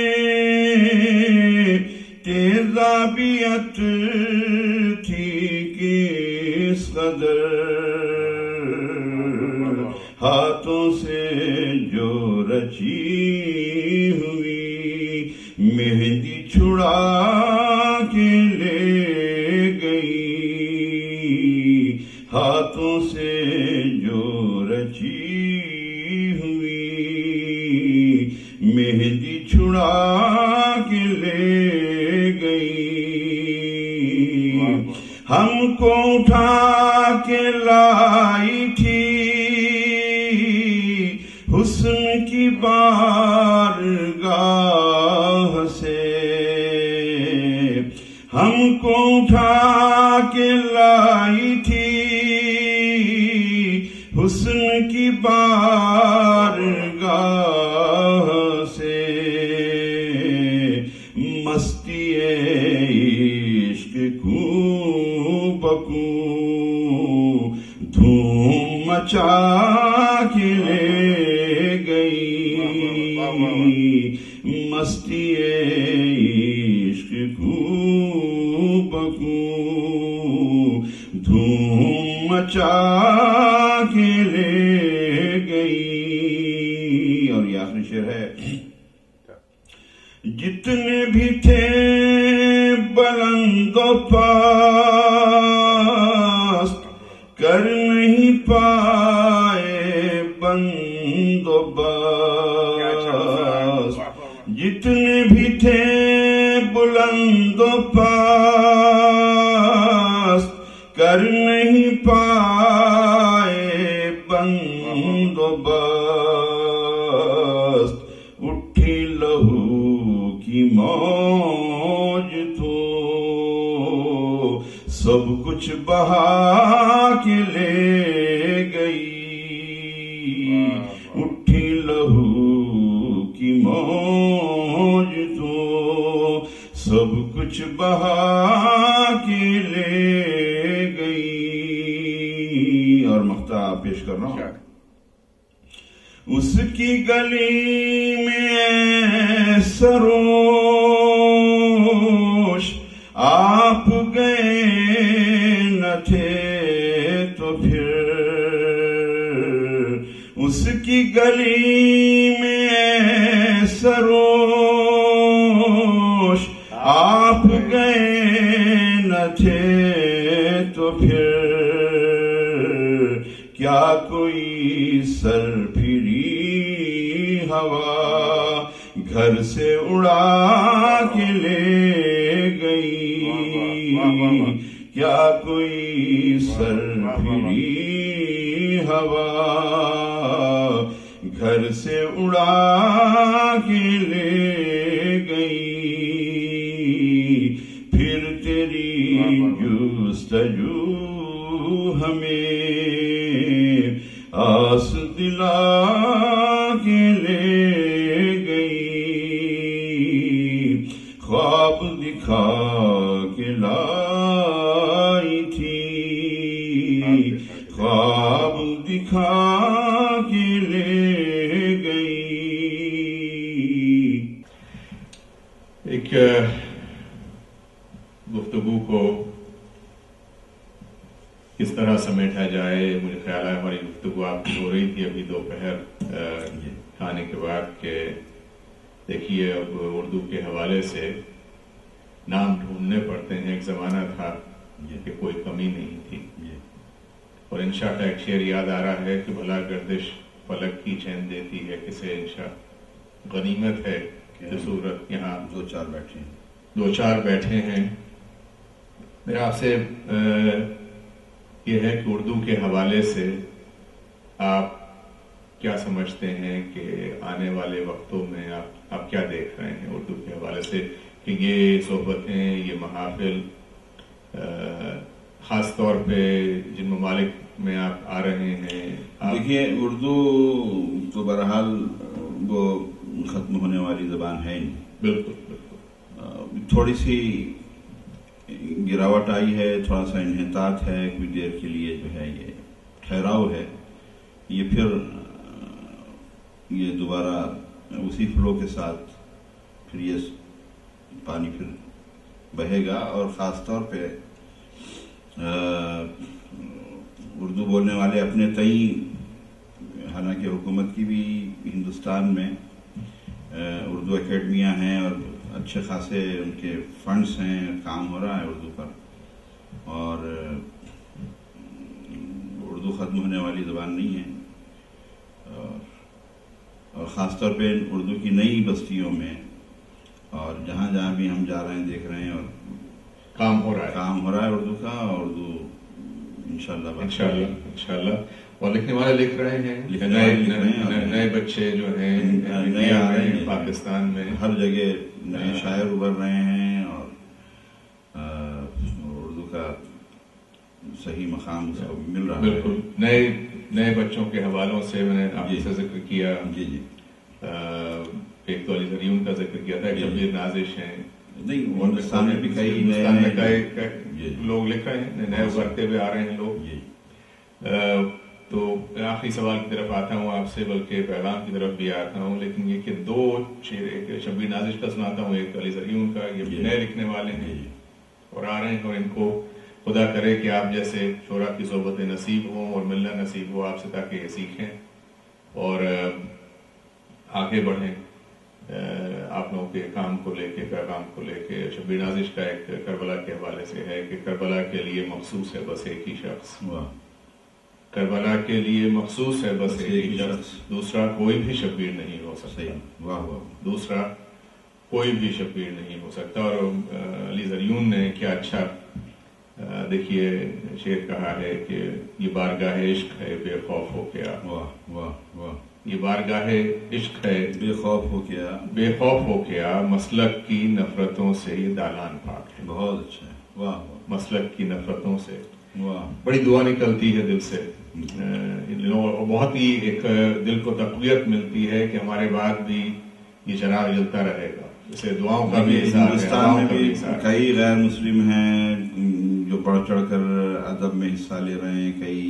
تیزابیت تھی کس قدر، ہاتھوں سے جو رچی ہوئی مہندی چھڑا کے لے گئی، ہاتھوں سے جو رچی ہوئی مہندی چھڑا کے لے گئی، ہم کو اٹھا کے لائی تھی حسن کی بارگاہ سے، ہم ہم کو اٹھا کے لائی تھی حسن کی بارگاہ سے، مستی عشق کو بکو دھوم مچا کے لے گئی، مستی عشق کو بکو دھوم مچا کے لے گئی۔ اور یہ آخری شعر ہے، جتنے بھی تھے بلند و پاست کر نہیں پائے بند و بست، جتنے بھی تھے بلند و پاست کر نہیں پائے بند و بست، اٹھی لہو کی موج تو سب کچھ بہا کے لے گئی، اٹھی لہو کی موج تو سب کچھ بہا کے لے گئی۔ اور مقطع پیش کر رہا ہوں، اس کی گلی میں سروش آپ گئے نہ تھے تو پھر، اس کی گلی میں سروش آپ گئے نہ تھے تو پھر، کیا کوئی سر پھری ہوا گھر سے اڑا کے لے گئی، کیا کوئی سر پھری ہوا گھر سے اڑا کے لے گئی، پھر تیری جستجو ہمیں آس دلا کے لے گئی، خواب دکھا کے لائی تھی، خواب دکھا کے لے گئی۔ ایک گفتگو کو کس طرح سمیٹا جائے، مجھے خیال ہے ہماری گفتگو آپ کی ہو رہی تھی ابھی دوپہر کھانے کے بعد کہ دیکھیے اب اردو کے حوالے سے نام ڈھونڈنے پڑتے ہیں، ایک زمانہ تھا کہ کوئی کمی نہیں تھی، اور انشاء کا ایک شعر یاد آ رہا ہے کہ بھلا گردش فلک کی چین دیتی ہے کسے انشاء، غنیمت ہے جو صورت یہاں دو چار بیٹھے ہیں دو چار بیٹھے ہیں۔ میرا آپ سے یہ ہے کہ اردو کے حوالے سے آپ کیا سمجھتے ہیں کہ آنے والے وقتوں میں آپ آپ کیا دیکھ رہے ہیں اردو کے حوالے سے کہ یہ صحبتیں، یہ محافل، خاص طور پہ جن ممالک میں آپ آ رہے ہیں؟ دیکھیے اردو تو بہرحال وہ ختم ہونے والی زبان ہے نہیں، بالکل بالکل، تھوڑی سی گراوٹ آئی ہے، تھوڑا سا انحطاط ہے، کچھ دیر کے لیے جو ہے یہ ٹھہراؤ ہے، یہ پھر یہ دوبارہ اسی فلو کے ساتھ پھر یہ پانی پھر بہے گا، اور خاص طور پہ اردو بولنے والے اپنے تئیں، حالانکہ حکومت کی بھی ہندوستان میں اردو اکیڈمیاں ہیں اور اچھے خاصے ان کے فنڈز ہیں، کام ہو رہا ہے اردو پر، اور اردو ختم ہونے والی زبان نہیں ہے، اور خاص طور پہ اردو کی نئی بستیوں میں اور جہاں جہاں بھی ہم جا رہے ہیں دیکھ رہے ہیں، اور کام ہو رہا ہے کام ہو رہا ہے اردو کا، اور اردو انشاءاللہ انشاءاللہ انشاءاللہ اور لکھنے والے لکھ رہے ہیں، نئے بچے جو ہیں نئے آ رہے ہیں پاکستان میں، ہر جگہ نئے شاعر ابھر رہے ہیں، اور صحیح مقام اس کو مل رہا ہے. بالکل. نئے نئے بچوں کے حوالوں سے میں نے آپ سے ذکر کیا. جی جی. ایک تو علی زریون کا ذکر کیا تھا, ایک شبیر نازش ہیں. نہیں, ہندوستان میں بھی کئی ہندوستان میں کئی لوگ لکھ رہے ہیں, نئے ابھرتے ہوئے آ رہے ہیں لوگ. تو آخری سوال کی طرف آتا ہوں آپ سے, بلکہ پیغام کی طرف بھی آتا ہوں, لیکن یہ کہ دو شعر, ایک شبیر نازش کا سناتا ہوں, ایک علی زریون کا. یہ نئے لکھنے والے ہیں اور آ رہے ہیں, اور ان کو خدا کرے کہ آپ جیسے شعراء کی صحبت نصیب ہوں اور ملنا نصیب ہو آپ سے, تاکہ یہ سیکھیں اور آگے بڑھیں آپ لوگوں کے کام کو لے کے, پیغام کو لے کے. شبیر نازش کا ایک کربلا کے حوالے سے ہے کہ کربلا کے لیے مخصوص ہے بس ایک ہی شخص, کربلا کے لیے مخصوص ہے بس ایک ہی شخص, دوسرا کوئی بھی شبیر نہیں ہو سکتا. واہ واہ. دوسرا کوئی بھی شبیر نہیں ہو سکتا. اور علی زریون نے کیا اچھا دیکھیے شعر کہا ہے کہ یہ بارگاہ عشق ہے بے خوف ہو کے آ. واہ واہ واہ. یہ بارگاہ عشق ہے بے خوف ہو کے آ, بے خوف ہو کے آ, مسلک کی نفرتوں سے یہ دالان پاک ہے. بہت اچھا ہے. واہ واہ. مسلک کی نفرتوں سے. واہ. بڑی دعا نکلتی ہے دل سے, بہت ہی ایک دل کو تقویت ملتی ہے کہ ہمارے بعد بھی یہ چراغ جلتا رہے گا. اسے دعاؤں کا بھی اظہار ہے. ہندوستان میں بھی کئی غیر مسلم ہیں جو بڑھ چڑھ کر ادب میں حصہ لے رہے ہیں, کئی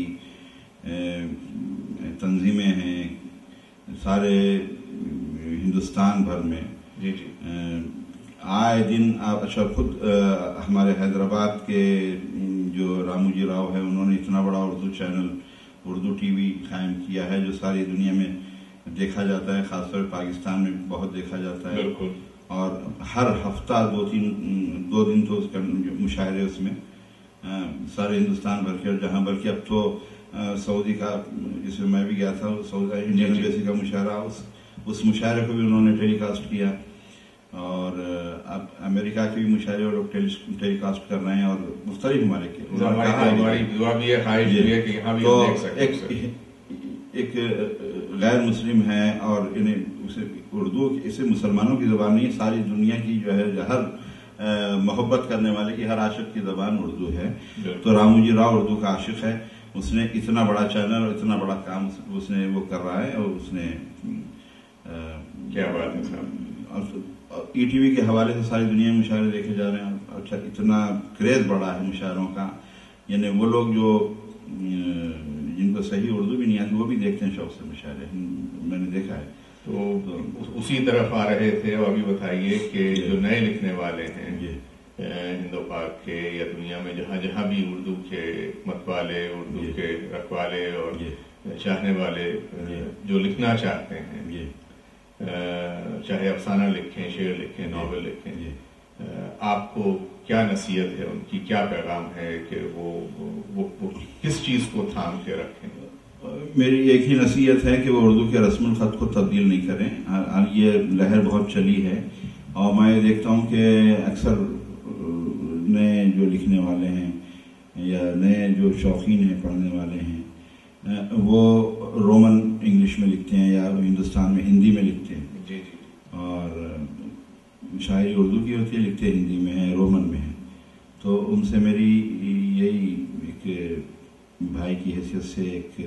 تنظیمیں ہیں سارے ہندوستان بھر میں. جی جی. آئے دن آپ اچھا خود ہمارے حیدرآباد کے جو رامو جی راؤ ہے, انہوں نے اتنا بڑا Urdu channel, Urdu T V قائم کیا ہے جو ساری دنیا میں دیکھا جاتا ہے, خاص طور پاکستان میں بہت دیکھا جاتا ہے. بالکل. اور ہر ہفتہ دو تین دو دن تو اس کا مشاعرے اس میں سارے ہندوستان بھر کے, اور جہاں بلکہ اب تو سعودی کا, جس میں میں بھی گیا تھا, سعودی انڈین ایمبیسی کا مشاعرہ, اس اس مشاعرے کو بھی انہوں نے ٹیلی کاسٹ کیا. اور اب امریکہ کے بھی مشاعرے وہ لوگ ٹیلی کاسٹ کر رہے ہیں, اور مختلف ممالک کے. ایک غیر مسلم ہے اور انہیں اسے اردو, اسے مسلمانوں کی زبان نہیں, ساری دنیا کی جو ہے ہر محبت کرنے والے کی, ہر عاشق کی زبان اردو ہے. تو رامو جی راؤ اردو کا عاشق ہے. اس نے اتنا بڑا چینل اور اتنا بڑا کام اس نے وہ کر رہا ہے, اور اس نے کیا بات ہے صاحب, ای ٹی وی کے حوالے سے ساری دنیا میں مشاعرے دیکھے جا رہے ہیں. اچھا, اتنا کریز بڑا ہے مشاعروں کا, یعنی وہ لوگ جو جن کو صحیح اردو بھی نہیں آتی وہ بھی دیکھتے ہیں شوق سے مشاعرے, میں نے دیکھا ہے. تو اسی طرف آ رہے تھے. اور ابھی بتائیے کہ جو نئے لکھنے والے ہیں ہندو پاک کے یا دنیا میں جہاں جہاں بھی اردو کے متوالے, اردو کے رکھوالے اور چاہنے والے جو لکھنا چاہتے ہیں, چاہے افسانہ لکھیں, شعر لکھیں, ناول لکھیں, آپ کو کیا نصیحت ہے, ان کی کیا پیغام ہے کہ وہ, وہ, وہ کس چیز کو تھام کے رکھیں؟ میری ایک ہی نصیحت ہے کہ وہ اردو کے رسم الخط کو تبدیل نہیں کریں. یہ لہر بہت چلی ہے, اور میں دیکھتا ہوں کہ اکثر نئے جو لکھنے والے ہیں یا نئے جو شوقین ہیں پڑھنے والے ہیں, وہ رومن انگلش میں لکھتے ہیں یا ہندوستان میں ہندی میں لکھتے ہیں. جی جی. اور شاعری اردو کی ہوتی ہے, لکھتے ہندی میں ہیں, رومن میں ہیں. تو ان سے میری یہی ایک بھائی کی حیثیت سے ایک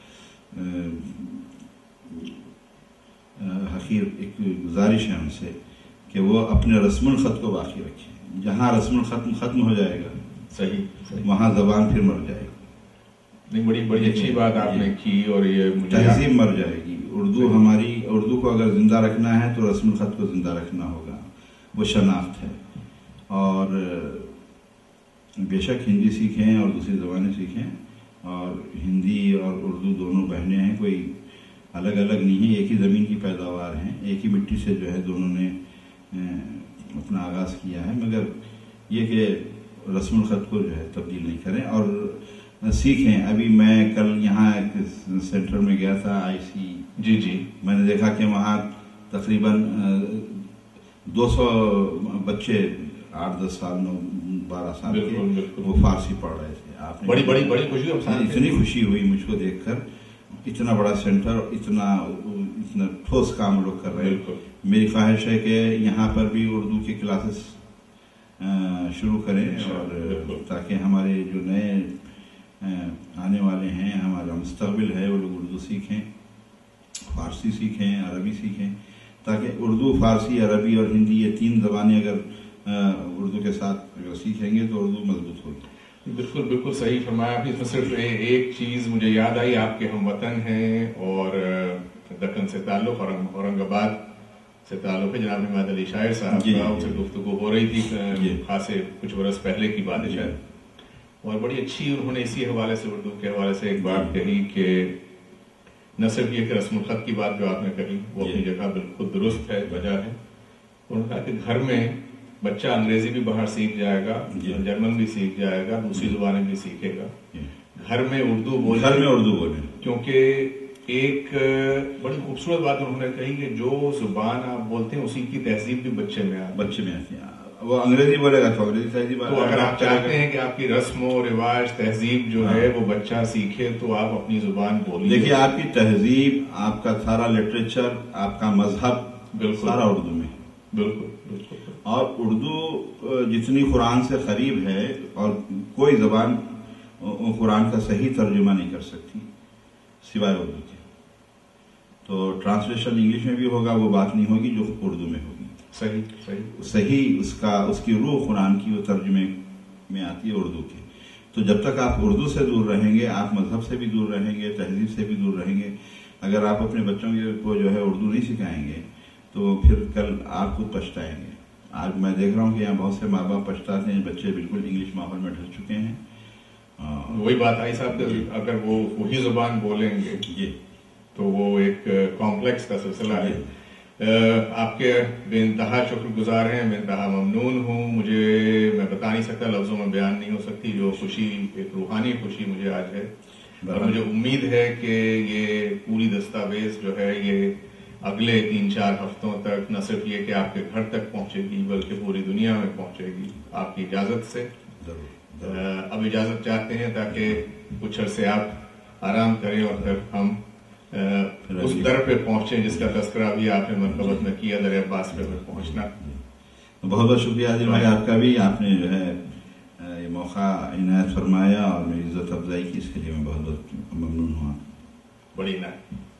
حقیر ایک گزارش ہے ان سے کہ وہ اپنے رسم الخط کو باقی رکھیں. جہاں رسم الخط ختم ہو جائے گا, صحیح, صحیح. وہاں زبان پھر مر جائے گی. نہیں, بڑی بڑی اچھی بات آپ نے کی. اور یہ تہذیب مر جائے گی. اردو ہماری, اردو کو اگر زندہ رکھنا ہے تو رسم الخط کو زندہ رکھنا ہوگا, وہ شناخت ہے. اور بے شک ہندی سیکھیں اور دوسری زبانیں سیکھیں, اور ہندی اور اردو دونوں بہنیں ہیں, کوئی الگ الگ نہیں ہے, ایک ہی زمین کی پیداوار ہیں, ایک ہی مٹی سے جو ہے دونوں نے اپنا آغاز کیا ہے. مگر یہ کہ رسم الخط کو جو ہے تبدیل نہیں کریں اور سیکھیں. ابھی میں کل یہاں ایک سینٹر میں گیا تھا, آئی سی. جی جی. میں نے دیکھا کہ وہاں تقریباً دو سو بچے آٹھ دس سال میں بارہ سال کے وہ فارسی پڑھ رہے تھے. آپ نے بڑی بڑی بڑی خوشی, اتنی خوشی ہوئی مجھ کو دیکھ کر. اتنا بڑا سینٹر, اتنا اتنا ٹھوس کام لوگ کر رہے ہیں. میری خواہش ہے کہ یہاں پر بھی اردو کی کلاسز شروع کریں, اور تاکہ ہمارے جو نئے آنے والے ہیں، ہمارا مستقبل ہے، وہ لوگ اردو سیکھیں، فارسی سیکھیں، عربی سیکھیں، تاکہ اردو، فارسی، عربی اور ہندی یہ تین زبانیں اگر اردو کے ساتھ اگر سیکھیں گے تو اردو مضبوط ہوگی۔ بالکل بالکل صحیح فرمایا آپ نے۔ اس میں صرف ایک چیز مجھے یاد آئی، آپ کے ہم وطن ہیں اور دکن سے تعلق، اورنگ آباد سے تعلق ہے، جناب حماد علی شاعر صاحب کا، ان سے گفتگو ہو رہی تھی خاصے کچھ برس پہلے کی بات ہے شاید، اور بڑی اچھی انہوں نے اسی حوالے سے، اردو کے حوالے سے ایک بات کہی کہ نہ صرف یہ کہ رسم الخط کی بات جو آپ نے کہی وہ اپنی جگہ بالکل درست ہے، وجہ ہے، انہوں نے کہا کہ گھر میں بچہ انگریزی بھی باہر سیکھ جائے گا، جرمن بھی سیکھ جائے گا، دوسری زبانیں بھی سیکھے گا، گھر میں اردو بولے، گھر میں اردو بولے، کیونکہ ایک بڑی خوبصورت بات انہوں نے کہی کہ جو زبان آپ بولتے ہیں اسی کی تہذیب بھی بچے میں آتی بچے میں آتی ہے، وہ انگریزی بولے گا تو انگریزی تہذیب، تو اگر آپ چاہتے ہیں کہ آپ کی رسم و رواج، تہذیب جو ہے وہ بچہ سیکھے تو آپ اپنی زبان بولیے۔ دیکھیے آپ کی تہذیب، آپ کا سارا لٹریچر، آپ کا مذہب سارا اردو میں، بالکل بالکل، اور اردو جتنی قرآن سے قریب ہے، اور کوئی زبان قرآن کا صحیح ترجمہ نہیں کر سکتی سوائے اردو کے، تو ٹرانسلیشن انگلش میں بھی ہوگا، وہ بات نہیں ہوگی جو اردو میں ہوگی، صحیح صحیح صحیح اس کا، اس کی روح قرآن کی وہ ترجمے میں آتی ہے اردو کی۔ تو جب تک آپ اردو سے دور رہیں گے، آپ مذہب سے بھی دور رہیں گے، تہذیب سے بھی دور رہیں گے۔ اگر آپ اپنے بچوں کو جو ہے اردو نہیں سکھائیں گے تو پھر کل آپ خود پچھتائیں گے۔ آج میں دیکھ رہا ہوں کہ یہاں بہت سے ماں باپ پچھتاتے ہیں، بچے بالکل انگلش ماحول میں ڈھل چکے ہیں۔ وہی بات آئی صاحب، اگر وہ وہی زبان بولیں گے جی تو وہ ایک کمپلیکس کا سلسلہ ہے۔ آپ کے بے انتہا شکر گزار ہیں، بے انتہا ممنون ہوں، مجھے میں بتا نہیں سکتا، لفظوں میں بیان نہیں ہو سکتی جو خوشی، ایک روحانی خوشی مجھے آج ہے، اور مجھے امید ہے کہ یہ پوری دستاویز جو ہے یہ اگلے تین چار ہفتوں تک نہ صرف یہ کہ آپ کے گھر تک پہنچے گی بلکہ پوری دنیا میں پہنچے گی آپ کی اجازت سے۔ اب اجازت چاہتے ہیں تاکہ کچھ عرصے آپ آرام کریں اور پھر ہم اس در پہ پہنچیں جس کا تذکرہ بھی آپ نے مرکبت میں کیا، در عباس پہ پہنچنا۔ بہت بہت شکریہ عادل بھائی آپ کا بھی، آپ نے جو ہے یہ موقع عنایت فرمایا اور میری عزت افزائی کی، اس کے لیے میں بہت بہت ممنون ہوں۔ بڑی عنایت۔